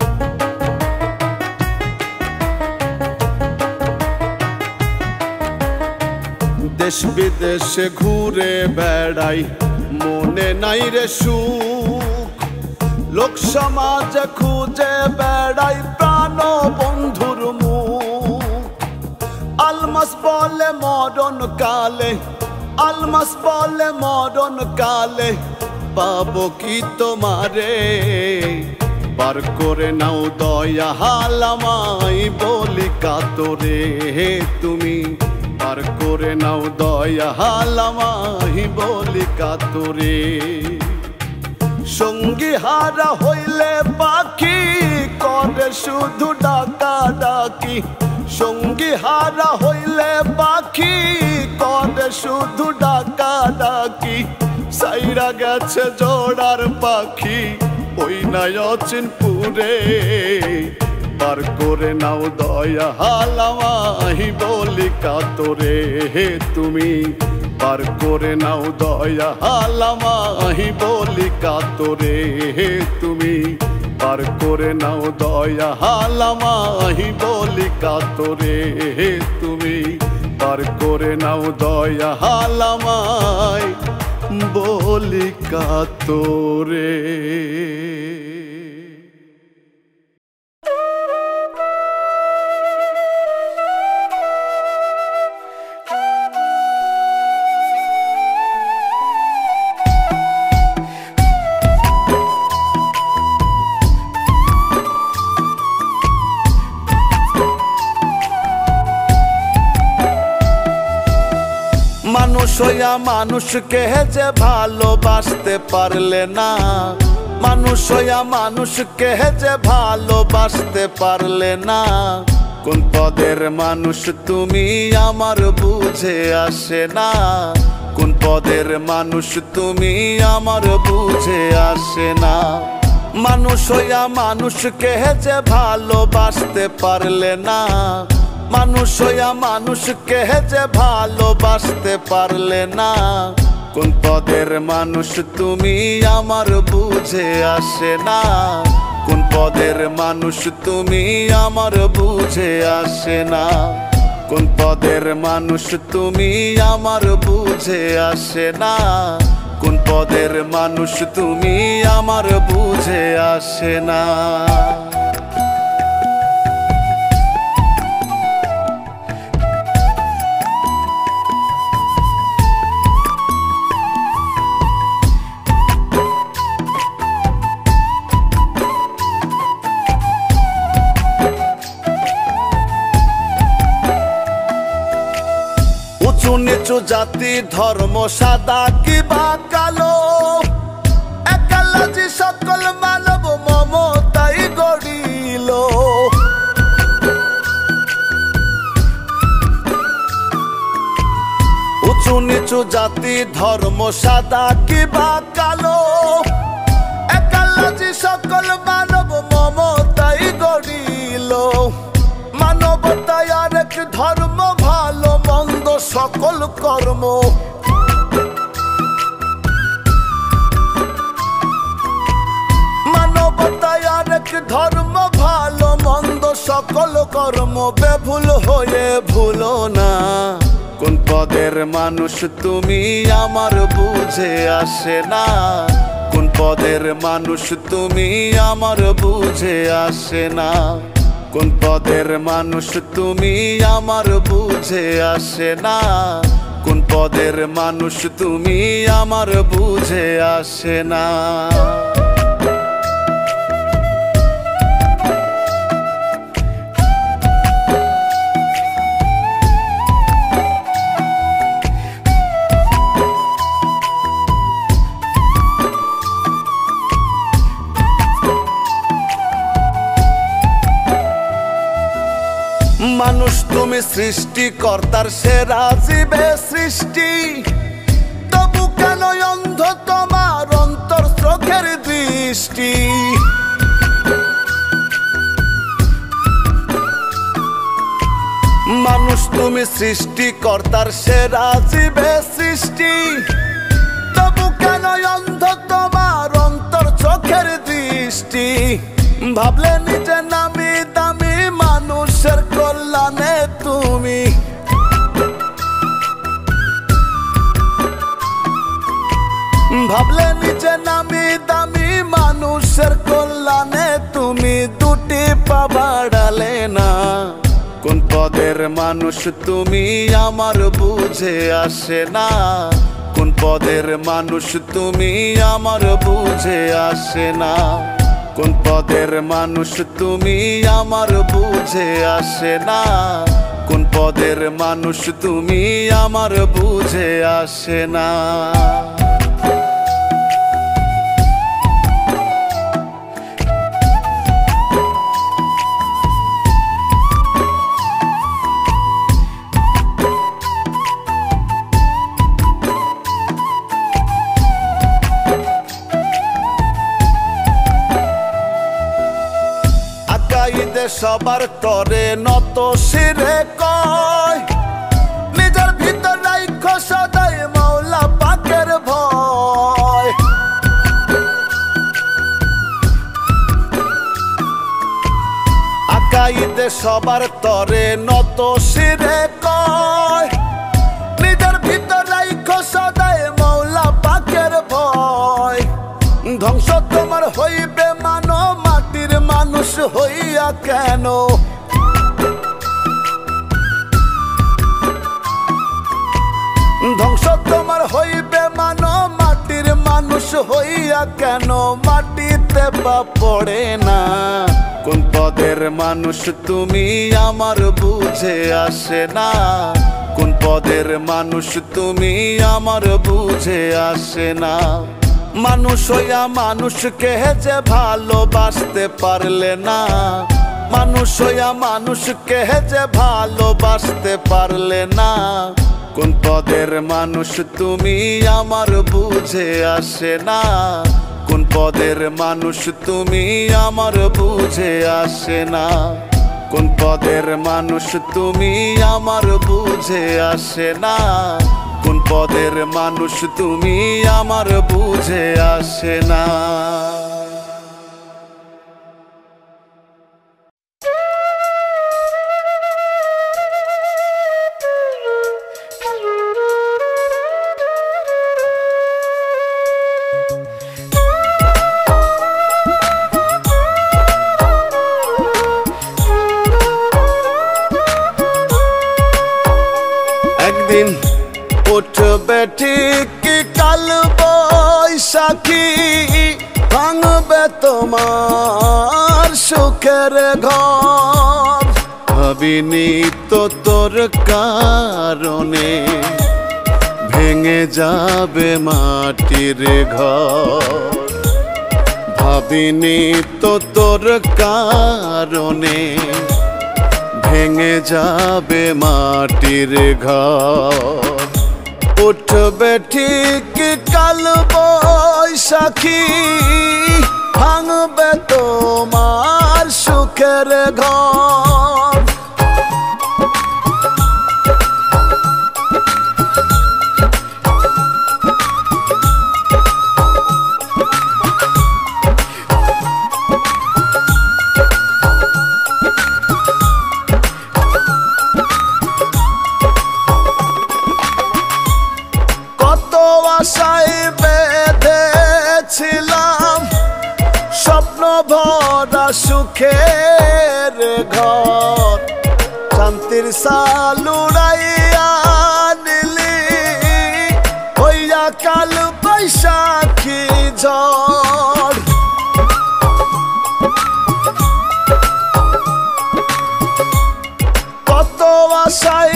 [SPEAKER 1] দেশ বিদেশে ঘুরে বেড়াই মনে নাই রে সুখ লোক সমাজে খুঁজে বেড়াই প্রাণ বন্ধুর মুখ আলমাস বলে মরণ কালে আলমাস বলে মরণ কালে পাবো কি তোমারে পার করে নাও দয়া হালামাই বলি কাতরে তুমি পার করে নাও দয়া হালামাই বলি কাতরে সঙ্গী হারা হইলে পাখি করে শুধু ডাকা ডাকি সঙ্গী হারা হইলে পাখি করে শুধু ডাকা ডাকি সাইরা গেছে জোড়ার পাখি ওই নাই অচিনপুরে পার করে নাও দয়া হালামাই বলি কাতরে তুমি পার করে নাও দয়া হালামাই বলি কাতরে তুমি পার করে নাও দয়া হালামাই বলি কাতরে তুমি পার করে নাও দয়া হালামাই বলি কাতরে মানুষ হইয়া মানুষকে যে ভালোবাসতে পারলে না মানুষ হইয়া মানুষকে যে ভালোবাসতে পারলে না কোন পদের মানুষ তুমি আমার বুঝে আসে না কোন পদের মানুষ তুমি আমার বুঝে আসে না মানুষ হইয়া মানুষকে যে ভালোবাসতে পারলে না মানুষ হইয়া মানুষকে যে ভালোবাসতে পারলে না কোন পদের মানুষ তুমি আমার বুঝে আসে না কোন পদের মানুষ তুমি আমার বুঝে আসে না কোন পদের মানুষ তুমি আমার বুঝে আসে না কোন পদের মানুষ তুমি আমার বুঝে আসে না উঁচু নিচু জাতি ধর্ম সাদা কি বা কালো একালাজি সকল মানব মমতাই গড়িল উঁচু নিচু জাতি ধর্ম সাদা কি বা কালো একালাজি সকল মানব মমতাই গড়িল মানবতাই আরেক ধর্ম ভালো মন্দ সকল কর্ম মানবতাই আরেক ধর্ম ভালো মন্দ সকল কর্ম বেভুল হয়ে ভুলো না কোন পদের মানুষ তুমি আমার বুঝে আসে না কোন পদের মানুষ তুমি আমার বুঝে আসে না কোন পদের মানুষ তুমি আমার বুঝে আসে না কোন পদের মানুষ তুমি আমার বুঝে আসে না মানুষ তুমি সৃষ্টিকর্তার সেরা জীবে সৃষ্টি তবু কেন অন্ধ তোমার অন্তর চোখের দৃষ্টি তুমি সৃষ্টিকর্তার সেরা জীবে সৃষ্টি, তবু কেন অন্ধ তোমার অন্তর চোখের দৃষ্টি? ভাবলে নিজে নামি দামি মানুষের কল্যাণে তুমি, ভাবলে নিজে নামি দামি মানুষের কল্যাণে তুমি দুটি পা বাড়ালে না। কোন পদের মানুষ তুমি আমার বুঝে আসে না, কোন পদের মানুষ তুমি আমার বুঝে আসে না, কোন পদের মানুষ তুমি আমার বুঝে আসে না, কোন পদের মানুষ তুমি আমার বুঝে আসে না। সবার তরে নত শিরে কয়, নিজের ভিতর রাইখো সদাই মাওলা পাকের ভয়। আকাইদে সবার তরে নত শিরে কয়, নিজের ভিতর রাইখো সদাই মাওলা পাকের ভয়। ধ্বংস তোমার হইবে মানো মাটির মানুষ হইয়া কেন, ধ্বংস তোমার হইবে মানো মাটির মানুষ হইয়া কেন? মাটিতে পা পড়ে না। কোন পদের মানুষ তুমি আমার বুঝে আসে না, কোন পদের মানুষ তুমি আমার বুঝে আসে না। মানুষ হইয়া মানুষকে যে ভালোবাসতে পারলে না, মানুষ হইয়া মানুষকে যে ভালোবাসতে পারলে না। কোন পদের মানুষ তুমি আমার বুঝে আসে না, কোন পদের মানুষ তুমি আমার বুঝে আসে না, কোন পদের মানুষ তুমি আমার বুঝে আসে না, কোন পদের মানুষ তুমি আমার বুঝে আসে না। একদিন উঠবে ঠিকই কাল বৈশাখী, ভাঙবে তোমার সুখের ঘর। ভাবিনি তো তোর কারণে ভেঙে যাবে মাটির ঘর, ভাবিনি তো তোর কারণে ভেঙে যাবে মাটির ঘর। উঠবে ঠিক কাল বৈশাখী, ভাঙবে তোমার সুখের ঘর। আশায় বেঁধেছিলাম স্বপ্ন ভরা সুখের ঘর, শান্তির সাল উড়াইয়া নিলি হইয়া কাল বৈশাখী ঝড়। কত আশায়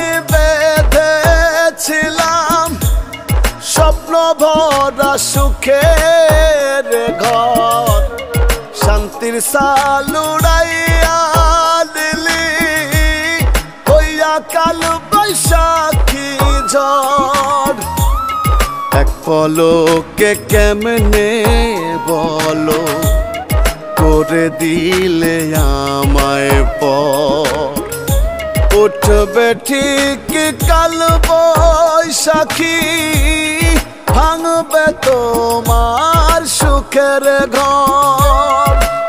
[SPEAKER 1] বেঁধেছিলাম স্বপ্ন ভরা সুখের ঘর, শান্তির সাল উড়াইয়া দিলি হইয়া কাল বৈশাখী ঝড়। এক পলকে কেমনে বলো করে দিলে আমায় পর। উঠবে উঠবে ঠিক কাল বৈশাখী, ভাঙবে তোমার সুখের ঘর।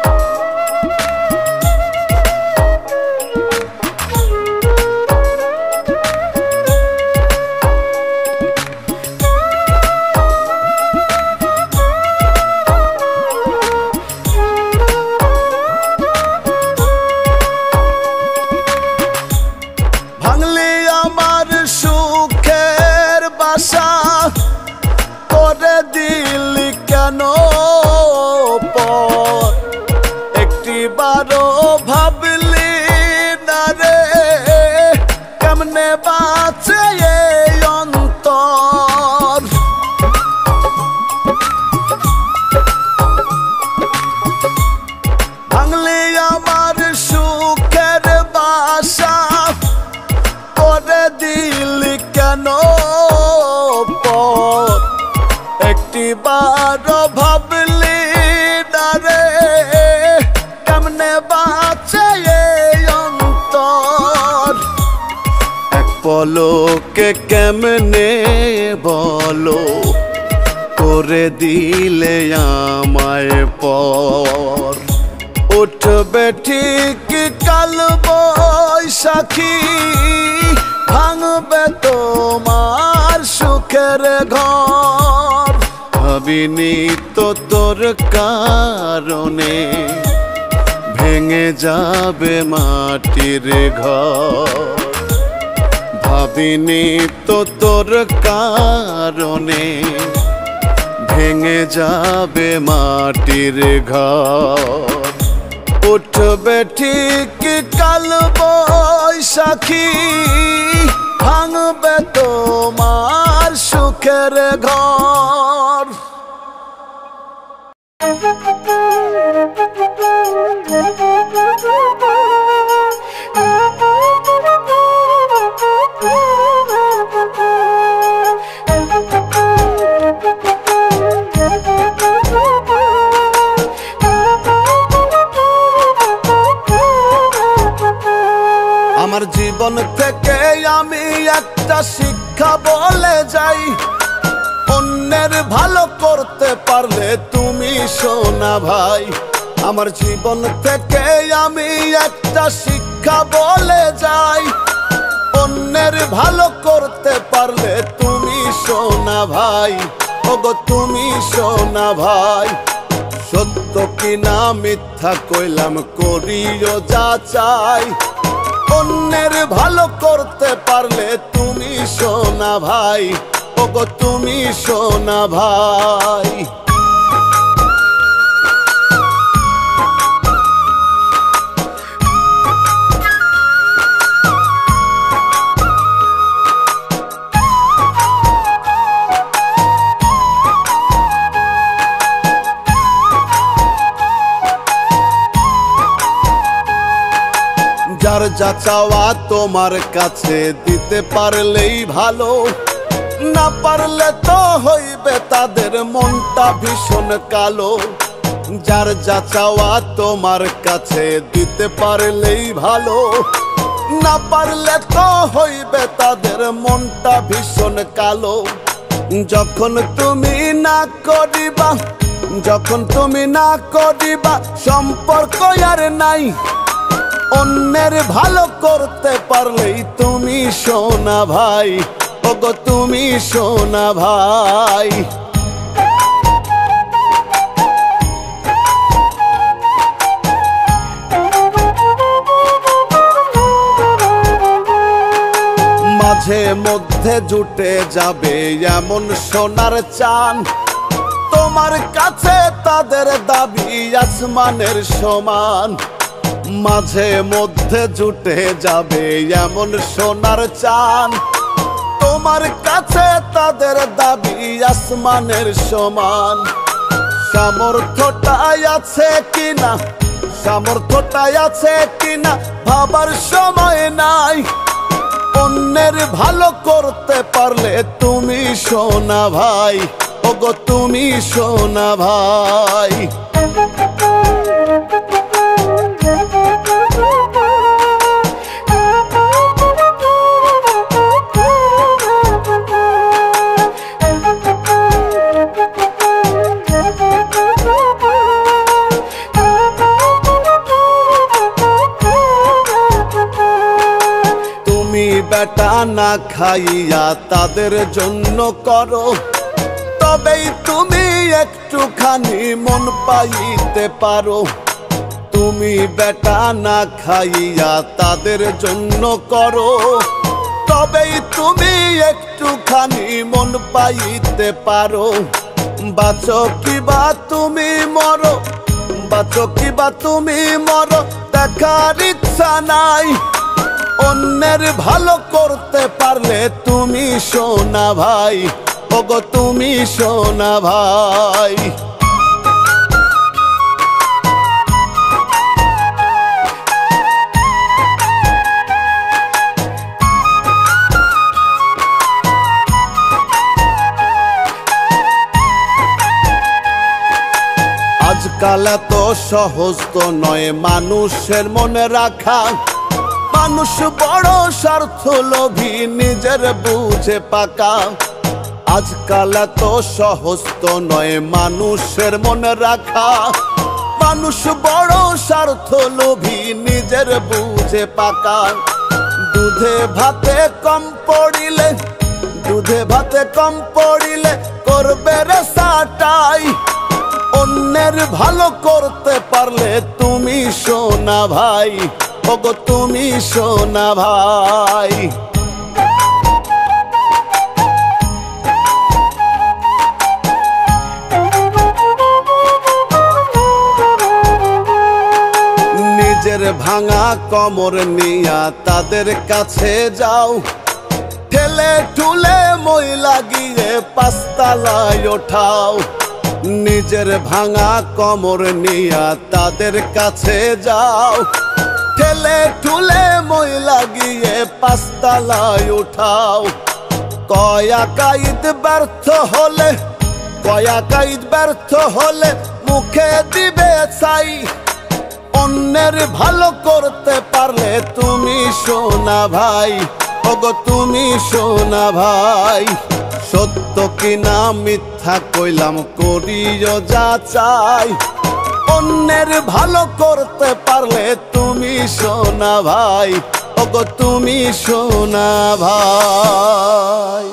[SPEAKER 1] ভাঙলি আমার সুখের বাসা, করে দিলি কেন পর? একটি বারো ভাবলি না রে, কেমনে বাঁচে এই অন্তর? ভাঙলি আমার সুখের বাসা, করে দিলি কেন পর? একটি বারো ভাবলি না রে, কেমনে বাঁচে এই অন্তর? এক পলকে কেমনে বলো করে দিলে আমায় পর। উঠবে ঠিক কাল বৈশাখী, ভাঙবে তোমার সুখের ঘর। ভাবিনি তো তোর কারণে ভেঙে যাবে মাটির ঘর। ভাবিনি তো তোর কারণে ভেঙে যাবে মাটির ঘর। উঠবে ঠিক কাল বৈশাখী, ভাঙবে তোমার সুখের ঘর। আমার জীবন থেকে আমি একটা শিক্ষা বলে যাই, অন্যের ভালো করতে পারলে তুমি সোনা ভাই। আমার জীবন থেকে আমি একটা শিক্ষা বলে যাই, অন্যের ভালো করতে পারলে তুমি সোনা ভাই। ওগো তুমি সোনা ভাই। সত্য কিনা মিথ্যা কইলাম করিও যা চাই, অন্যের ভালো করতে পারলে তুমি সোনা ভাই। ওগো তুমি সোনা ভাই। যার যা চাওয়া তোমার কাছে দিতে পারলেই ভালো, না পারলে তো হইবে তাদের মনটা ভীষণ কালো। যার যা চাওয়া তোমার কাছে দিতে পারলেই ভালো, না পারলে তো হইবে তাদের মনটা ভীষণ কালো। যখন তুমি না করিবা, যখন তুমি না করিবা সম্পর্ক আর নাই, অন্যের ভালো করতে পারলেই তুমি সোনা ভাই। ওগো তুমি সোনা ভাই। মাঝে মধ্যে জুটে যাবে এমন সোনার চান, তোমার কাছে তাদের দাবি আসমানের সমান। মাঝে মধ্যে জুটে যাবে এমন সোনার চান, তোমার কাছে তাদের দাবি আসমানের সমান। সামর্থ্যটাই আছে কিনা, সামর্থ্যটাই আছে কিনা ভাবার সময় নাই, অন্যের ভালো করতে পারলে তুমি সোনা ভাই। ওগো তুমি সোনা ভাই। বেটা না খাইয়া তাদের জন্য করো, তবেই তুমি একটুখানি মন পাইতে পারো। তুমি বেটা না খাইয়া তাদের জন্য করো, তবেই তুমি একটুখানি মন পাইতে পারো। বাঁচো কিবা তুমি মরো, বাঁচো কিবা তুমি মরো, দেখার ইচ্ছা নাই। অন্যের ভালো করতে পারলে তুমি সোনা ভাই, ওগো তুমি সোনা ভাই। আজকাল এত সহজ তো নয় মানুষের মনে রাখা, মানুষ বড় স্বার্থ লোভী নিজের বুঝে পাকা। আজকাল এত সহজ তো নয় মানুষের মনে রাখা, মানুষ বড় স্বার্থ লোভী নিজের বুঝে পাকা। দুধে ভাতে কম পড়িলে, দুধে ভাতে কম পড়িলে করবে রে সাটাই। অন্যের ভালো করতে পারলে তুমি সোনা ভাই, ওগো তুমি সোনা ভাই। নিজের ভাঙা কোমর নিয়া তাদের কাছে যাও, ঠেলে ঠুলে মই লাগিয়ে পাঁচতলায় ওঠাও। নিজের ভাঙা কোমর নিয়া তাদের কাছে যাও, ঠেলে ঠুলে মই লাগিয়ে পাঁচতলায় উঠাও। কয়া কাইদ ব্যর্থ হলে, কয়া কাইদ ব্যর্থ হলে মুখে দিবে ছাই। অন্যের ভালো করতে পারলে তুমি সোনা ভাই, ওগো তুমি সোনা ভাই। সত্য কিনা মিথ্যা কইলাম করিও যা চাই, অন্যের ভালো করতে পারলে তুমি সোনা ভাই, ওগো তুমি সোনা ভাই।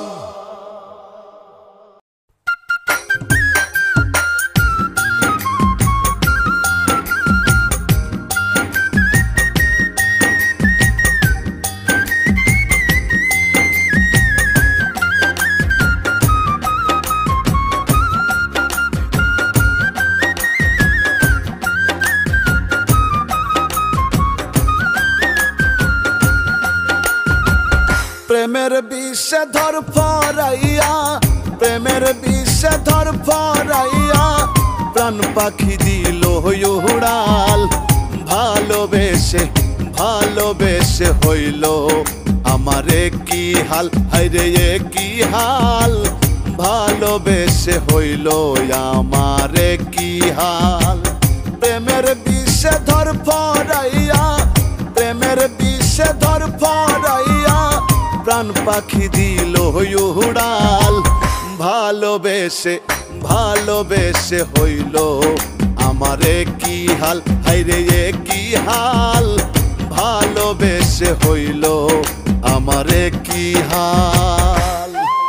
[SPEAKER 1] প্রেমের বিষে ধর ফরাইয়া, প্রেমের বিষে ধর ফরাইয়া প্রাণ পাখি দিল উড়াল। ভালোবেসে ভালোবেসে হইল আমারে কি হাল, হায়রে এ কি হাল। ভালোবেসে হইল আমারে কি হাল। প্রেমের বিষে ধর ফরাইয়া, প্রেমের বিষে ধর ফরাইয়া প্রাণ পাখি দিল উড়াল। ভালোবেসে ভালোবেসে হইল আমারে কি হাল, হায়রে এ কি হাল। ভালোবেসে হইল আমারে কি হাল।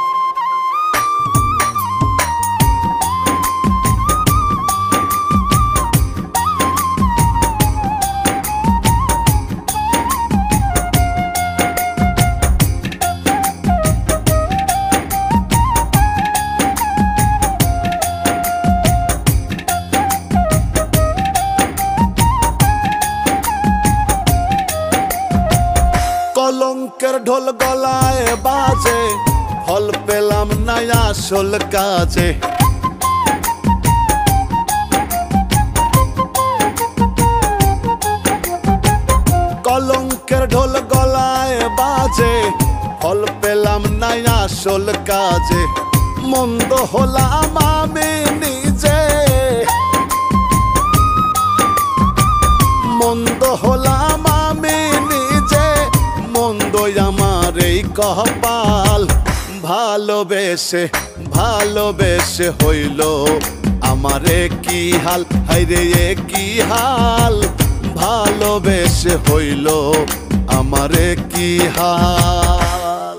[SPEAKER 1] কলঙ্কের ঢোল গলায় বাজে, ফল পেলাম না আসল কাজে। কলঙ্কের ঢোল গলায় বাজে, ফল পেলাম না আসল কাজে। মন্দ হলাম আমি নিজে, মন্দ হলাম আমি নিজে, মন্দ আমার এই কপাল। ভালোবেসে ভালোবেসে হইল আমারে কি হাল, হায়রে এ কি হাল। ভালোবেসে হইল আমারে কি হাল।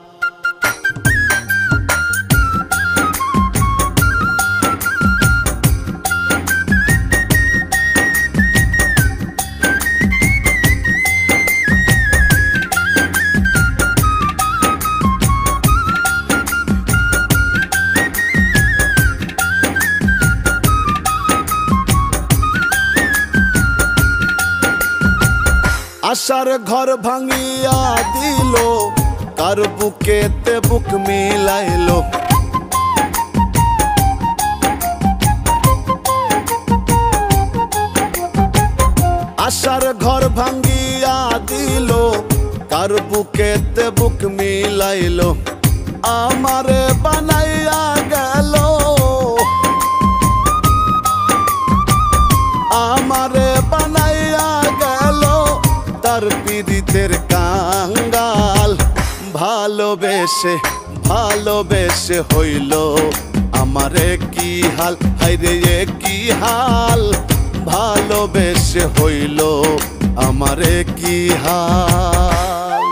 [SPEAKER 1] আশার ঘর ভাঙিয়া দিল, কার বুকেতে বুক মিলাইলো। আশার ঘর ভাঙিয়া দিল, কার বুকেতে বুক মিলাইলো। আমারে বানাইয়া গেল, আমারে বানাইয়া গেল তার পীড়িতের কাঙ্গাল। ভালোবেসে ভালোবেসে হইল আমারে কি হাল, হায়রে এ কি হাল। ভালোবেসে হইল আমারে কি হাল।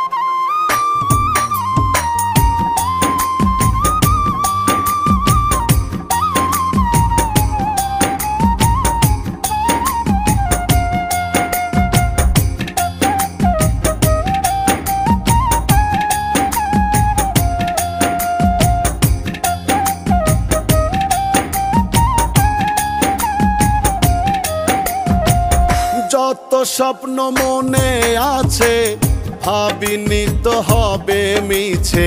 [SPEAKER 1] যত স্বপ্ন মনে আছে ভাবিনি তো হবে মিছে।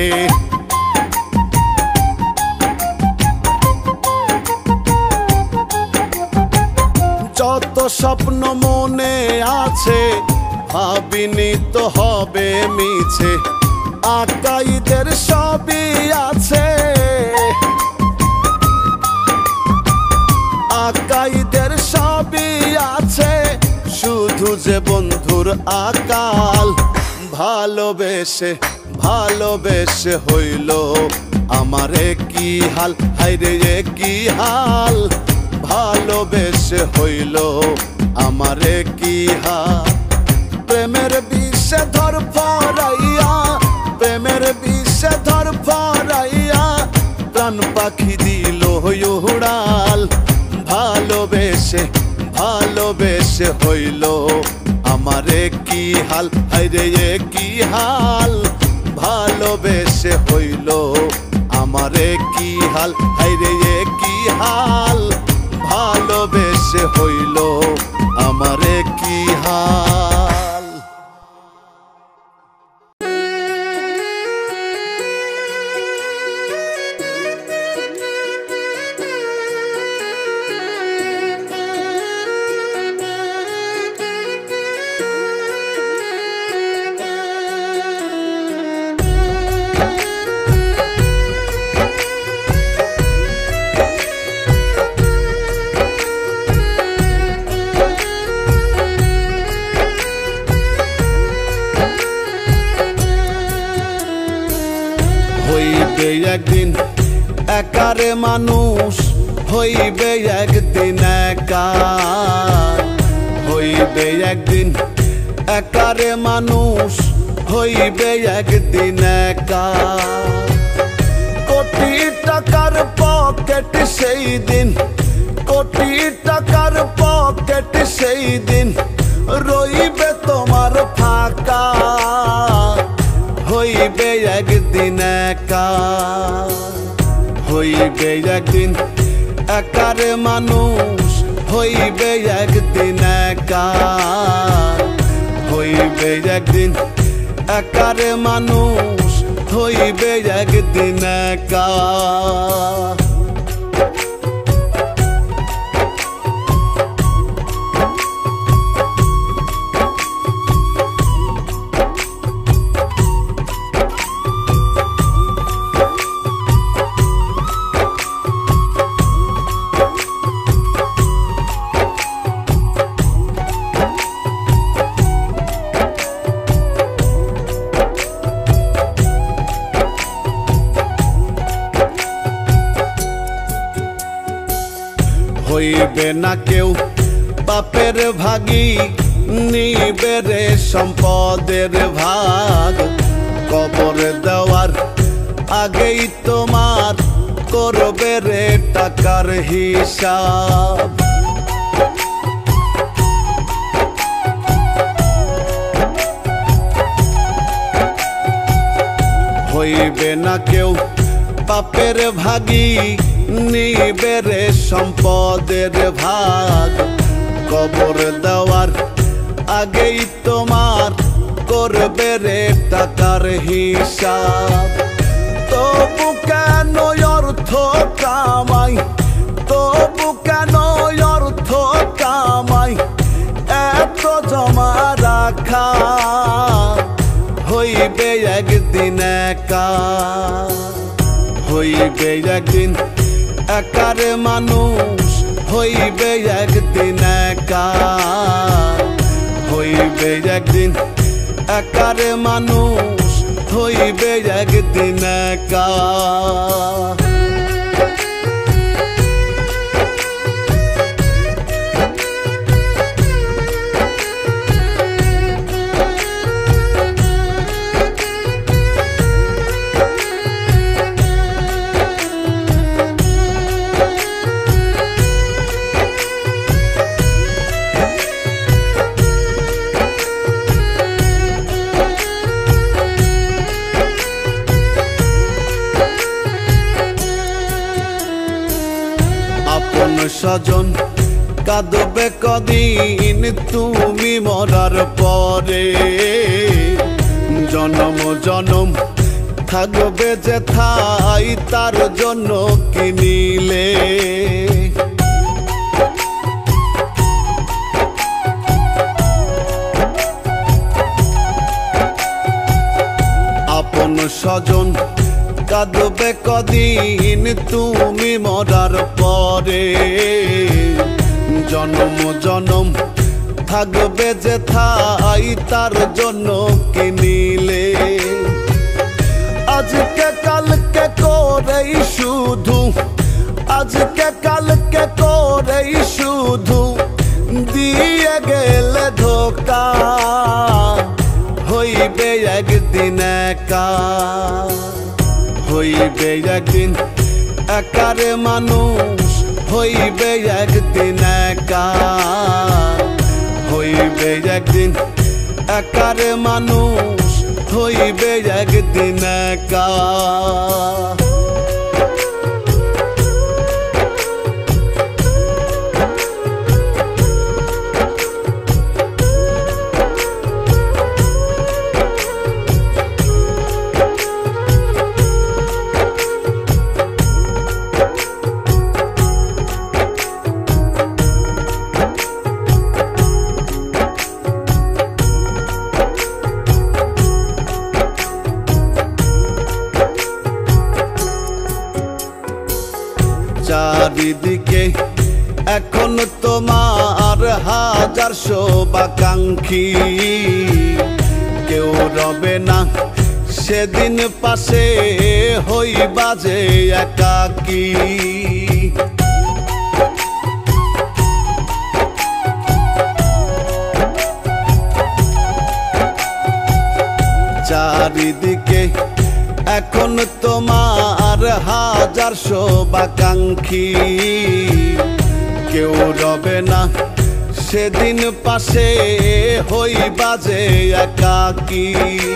[SPEAKER 1] যত স্বপ্ন মনে আছে ভাবিনি তো হবে মিছে। আকাইদের সবই আছে, আকাইদের সবই আছে, শুধু যে বন্ধুর আকাল। ভালোবেসে ভালোবেসে হইল আমারে কি হাল, হায়রে এ কি হাল। ভালোবেসে হইল আমারে কি হাল। প্রেমের বিষে ধর ফরাইয়া, প্রেমের বিষে ধর ফরাইয়া প্রাণ পাখি দিল উড়াল। ভালোবেসে ভালোবেসে হইল আমারে কি হাল, হায়রে এ কি হাল। ভালোবেসে হইল আমারে কি হাল, হায়রে এ কি হাল। ভালোবেসে হইল আমারে কি হাল। হইবে একদিন একারে মানুষ, হইবে একদিন একা। হইবে একদিন একারে মানুষ, হইবে একদিন একা। কোটি টাকার পকেট সেই দিন, কোটি টাকার পকেট সেই দিন রইবে তোমার ফাঁকা। হইবে একদিন একা, হইবে একদিন একারে মানুষ, হইবে একদিন একা। হইবে একদিন একারে মানুষ, হইবে একদিন একা। হইবে না কেউ বাপের ভাগী, নিবে রে সম্পদের ভাগ। কবর দেওয়ার আগেই তোমার করবে রে টাকার হিসাব। হইবে না কেউ পাপের ভাগী, নিবে রে সম্পদের ভাগ। কবর দেওয়ার আগেই তোমার করবে রে টাকার হিসাব। তবু কেন অর্থ কামাই, তবু কেন অর্থ কামাই, এত জমা রাখা হইবে একদিন একা। হইবে একদিন একার মানুষ, হইবে একদিন একা। হইবে একদিন একার মানুষ, হইবে একদিন একা। আপন স্বজন কাঁদবে কদিন তুমি মরার পরে। জনম জনম থাকবে যে ঠাই তার জন্য কিনিলে। আপন স্বজন কাঁদবে কদিন তুমি মরার পরে। জনম জনম থাকবে যে ঠাই তার জন্য কিনিলে। আজকে কালকে করেই শুধু, আজকে কালকে করেই শুধু দিয়ে গেলে ধোকা। হইবে একদিন একা, হইবে একদিন একার মানুষ, হইবে একদিন একা। হইবে একদিন একার মানুষ, হইবে একদিন একা। চারিদিকে এখন তোমার হাজার শুভাকাঙ্ক্ষী। কেউ রবে না সেদিন পাশে, হইবা যে একাকী। চারিদিকে এখন তোমার হাজার শুভাকাঙ্ক্ষী। কেউ রবে না সেদিন পাশে, হইবা যে একাকী।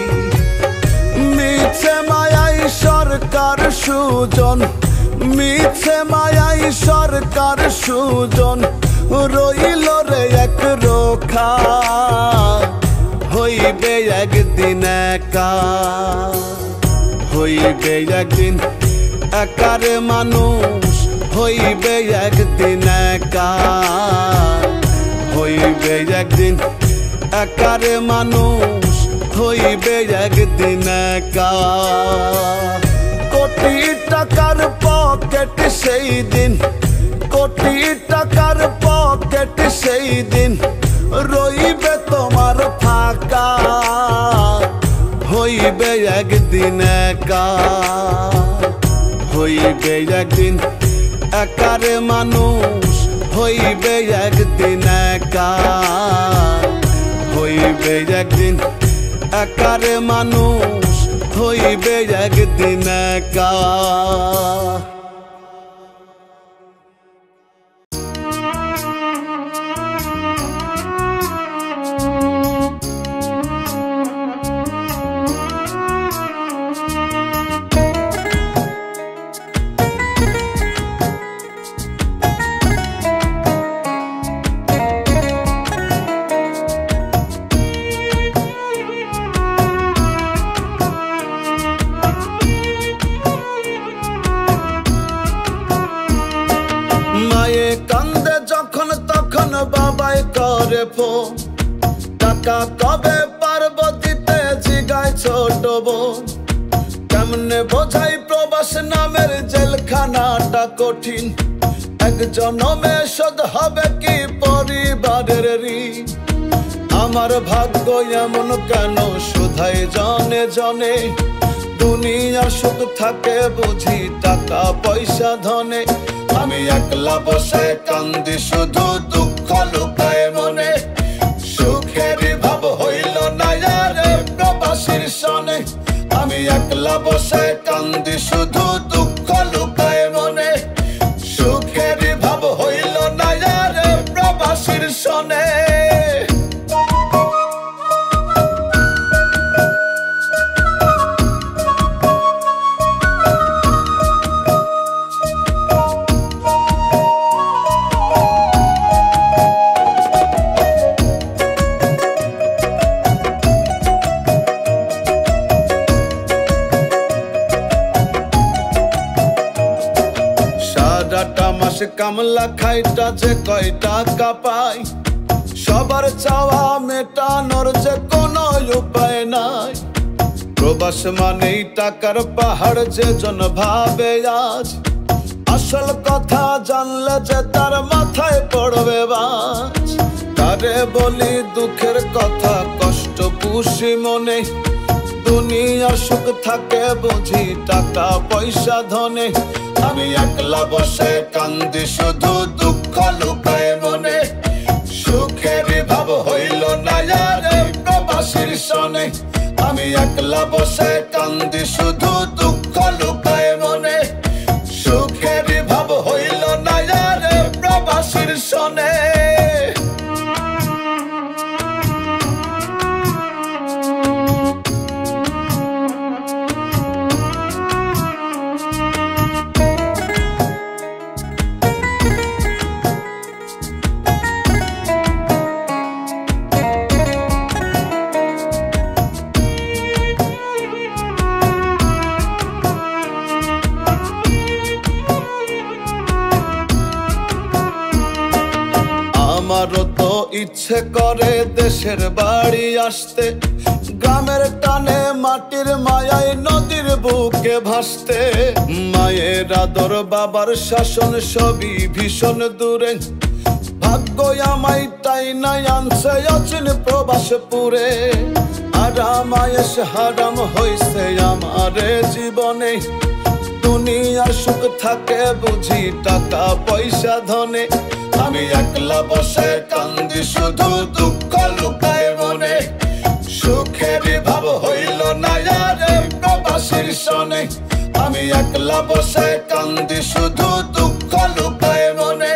[SPEAKER 1] মিছে মায়াই সরকার সুজন, মিছে মায়াই সরকার সুজন, রইল রে এক রোখা। হইবে একদিন একা, হইবে একদিন একার মানুষ, হইবে একদিন একা। হইবে একদিন একার মানুষ, হইবে একদিন একা। কোটি টাকার পকেট সেই দিন, কোটি টাকার পকেট সেই দিন রইবে তোমার ফাঁকা। হইবে একদিন একা, হইবে একদিন একার মানুষ, হইবে একদিন একা। হইবে একদিন একারে মানুষ হইবে একদিন একা। মায়ে কান্দে যখন তখন বাবাই করে ফোন, টাকা কবে পারবো দিতে জিগায় ছোট বোন। কেমনে বোঝাই প্রবাস নামের জেলখানাটা কঠিন, এক জনমে শোধ হবে কি পরিবারের ঋণ। আমার ভাগ্য এমন কেন শুধাই জনে জনে, দুনিয়ার সুখ থাকে বুঝি টাকা পয়সা ধনে। আমি একলা বসে কান্দি শুধু দুঃখ লুকায় মনে, সুখের ভাব হইল না রে প্রবাসীর সনে। আমি একলা বসে কান্দি শুধু দুঃখ লুকায় মনে, সুখের ভাব হইল না রে প্রবাসীর সনে। সারাটা মাস কামলা খাইটা যে কয় টাকা পাই, সবার চাওয়া মেটানোর যে কোনো উপায় নাই। প্রবাস মানেই টাকার পাহাড় যে জন ভাবে আজ, আসল কথা জানলে যে তার মাথায় পড়বে বাজ। তারে বলি দুঃখের কথা কষ্ট পুষি মনে, দুনিয়ার সুখ থাকে বুঝি টাকা পয়সা ধনে। আমি একলা বসে কান্দি শুধু দুঃখ লুকায় মনে, সুখের ভাব হইল না রে প্রবাসীর সনে। আমি একলা বসে কান্দি শুধু দুঃখ লুকায় মনে, সুখের ভাব হইল না রে প্রবাসীর সনে। আমারও তো ইচ্ছে করে দেশের বাড়ি আসতে, গ্রামের টানে মাটির মায়ায় নদীর বুকে ভাসতে। মায়ের আদর বাবার শাসন সবই ভীষণ দূরে, ভাগ্য আমায় তাই নাই আনছে অচিন প্রবাসপুরে। আরাম আয়েশ হারাম হইছে আমারে জীবনে, দুনিয়ার সুখ থাকে বুঝি টাকা পয়সা ধনে। আমি একলা বসে কান্দি শুধু দুঃখ লুকায় মনে, সুখের ভাব হইল না রে প্রবাসীর সনে। আমি একলা বসে কান্দি শুধু দুঃখ লুকায় মনে,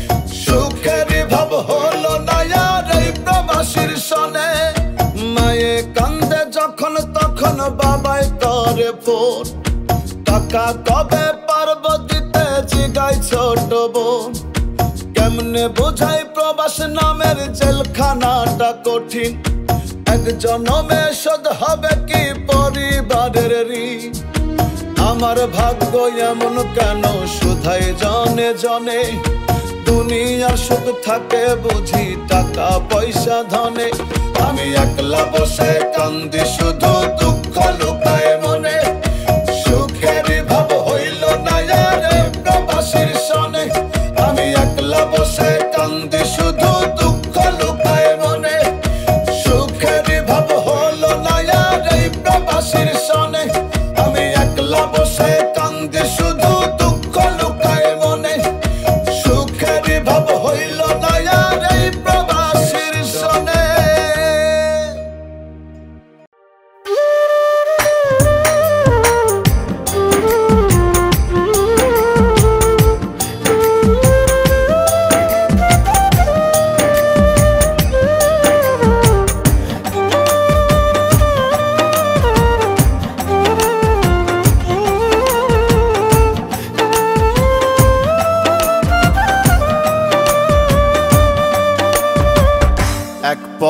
[SPEAKER 1] সুখের ভাব হলো না রে প্রবাসীর সনে। মায়ে কান্দে যখন তখন বাবাই করে ফোন, টাকা কবে পারবো দিতে জিগায় ছোট বোন। কেমনে বোঝাই প্রবাস নামের জেলখানাটা কঠিন, এক জনমে শোধ হবে কি পরিবারের ঋণ। আমার ভাগ্য এমন কেন শুধাই জনে জনে, দুনিয়ার সুখ থাকে বুঝি টাকা পয়সা ধনে। আমি একলা বসে কান্দি শুধু দুঃখ লুকায় মনে, সুখের ভাব হইল না রে প্রবাসীর সনে। আমি একলা বসে কান্দি শুধু দুঃখ লুকায় মনে, সুখের ভাব হলো না রে প্রবাসীর সনে। আমি একলা বসে কান্দি শুধু দুঃখ লুকায় মনে, সুখের ভাব হইল না রে প্রবাসীর সনে।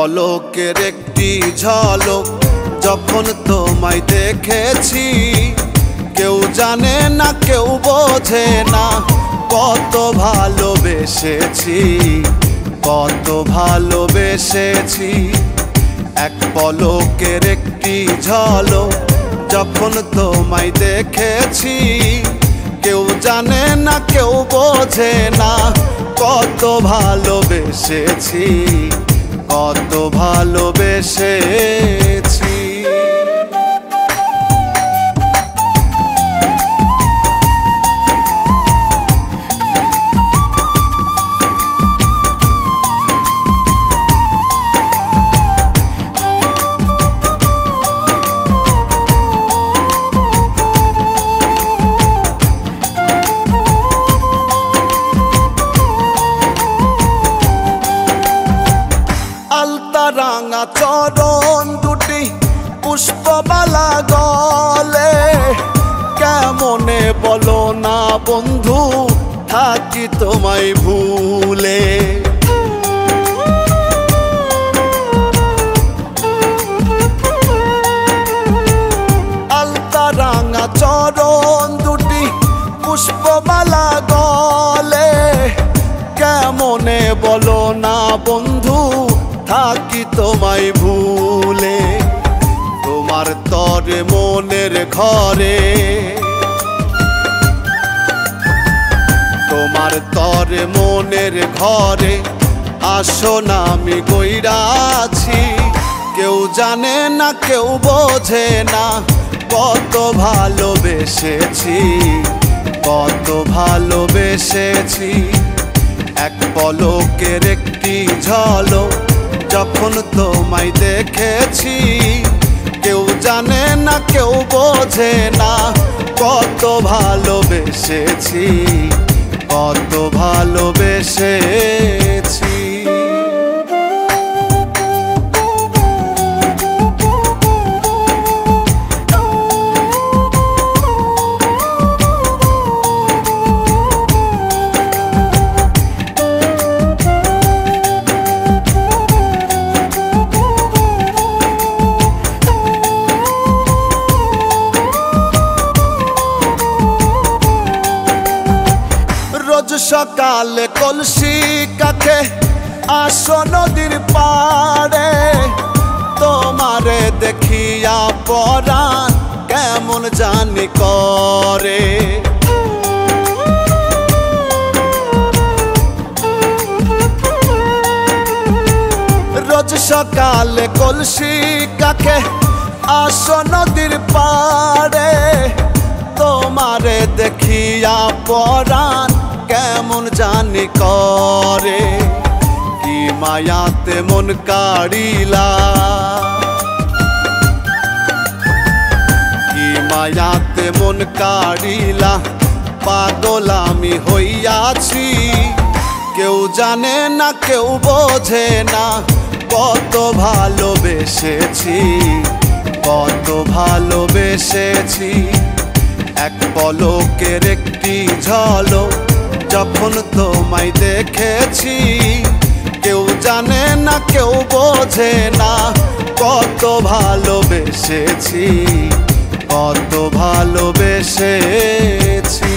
[SPEAKER 1] পলকের একটি ঝলক যখন তোমায় দেখেছি, কেউ জানে না কেউ বোঝে না কত ভালোবেসেছি, কত ভালোবেসেছি। এক পলকের একটি ঝলক যখন তোমায় দেখেছি, কেউ জানে না কেউ বোঝে না কত ভালোবেসেছি, কত ভালোবেসেছি। রাঙা চরণ দুটি পুষ্পমালা গলে, কেমনে বলো না বন্ধু থাকি তোমায় ভুলে। আলতা রাঙা চরণ দুটি পুষ্পমালা গলে, কেমনে বলো না বন্ধু থাকি তোমায় ভুলে। তোমার তরে মনের ঘরে, তোমার তরে মনের ঘরে আসন আমি গইরাছি, কেউ জানে না কেউ বোঝে না কত ভালোবেসেছি, কত ভালোবেসেছি। এক পলকের একটি ঝলক যখন তোমায় দেখেছি, কেউ জানে না কেউ বোঝে না কত ভালোবেসেছি, কত ভালোবেসেছি। সকালে কলসি কাছে আসো নদীর পাড়ে, তোমারে দেখিয়া পরাণ কেমন জানি করে। রোজ সকালে কলসি কাছে আসো নদীর পাড়ে, তোমারে দেখিয়া পরাণ কেমন জানি করে। কি মায়াতে মন কাড়িলা, কি মায়াতে মন কাড়িলা, পাগল আমি হইয়াছি, কেউ জানে না কেউ বোঝে না কত ভালোবেসেছি, কত ভালোবেসেছি। এক পলকের একটি ঝলক যখন তোমায় দেখেছি, কেউ জানে না কেউ বোঝে না কত ভালোবেসেছি, কত ভালোবেসেছি।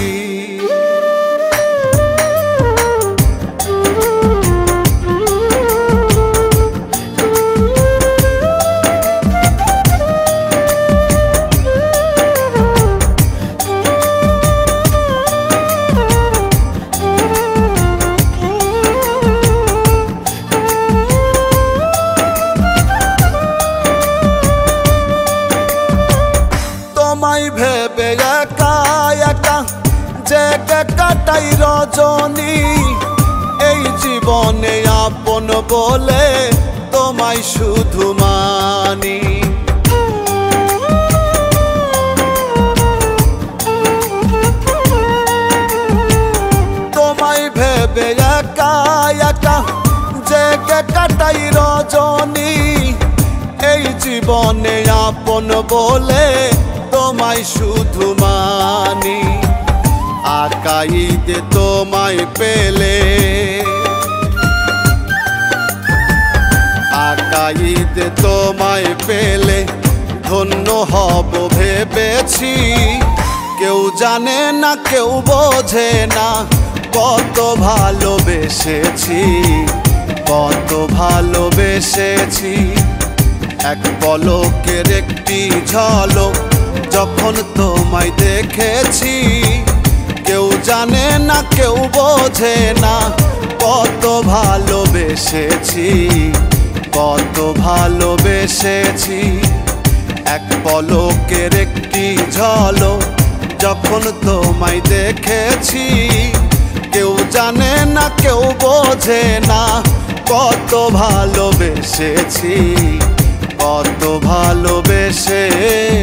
[SPEAKER 1] ভেবে একা একা জেগে কাটাই রজনী, এই জীবনে আপন বলে তোমায় শুধু মানি। তোমায় ভেবে একা একা জেগে কাটাই রজনী, এই জীবনে আপন বলে তোমায় শুধু মানি। আকাইতে তোমায় পেলে, ঢাকা ঈদে তোমায় পেলে ধন্য হব ভেবেছি। কেউ জানে না কেউ বোঝে না কত ভালোবেসেছি, কত ভালোবেসেছি। এক পলকের একটি ঝলক যখন তোমায় দেখেছি, কেউ জানে না কেউ বোঝে না কত ভালোবেসেছি, কত ভালোবেসেছি। এক পলকের একটি ঝলক যখন তোমায় দেখেছি, কেউ জানে না কেউ বোঝে না কত ভালোবেসেছি, কত ভালোবেসেছি।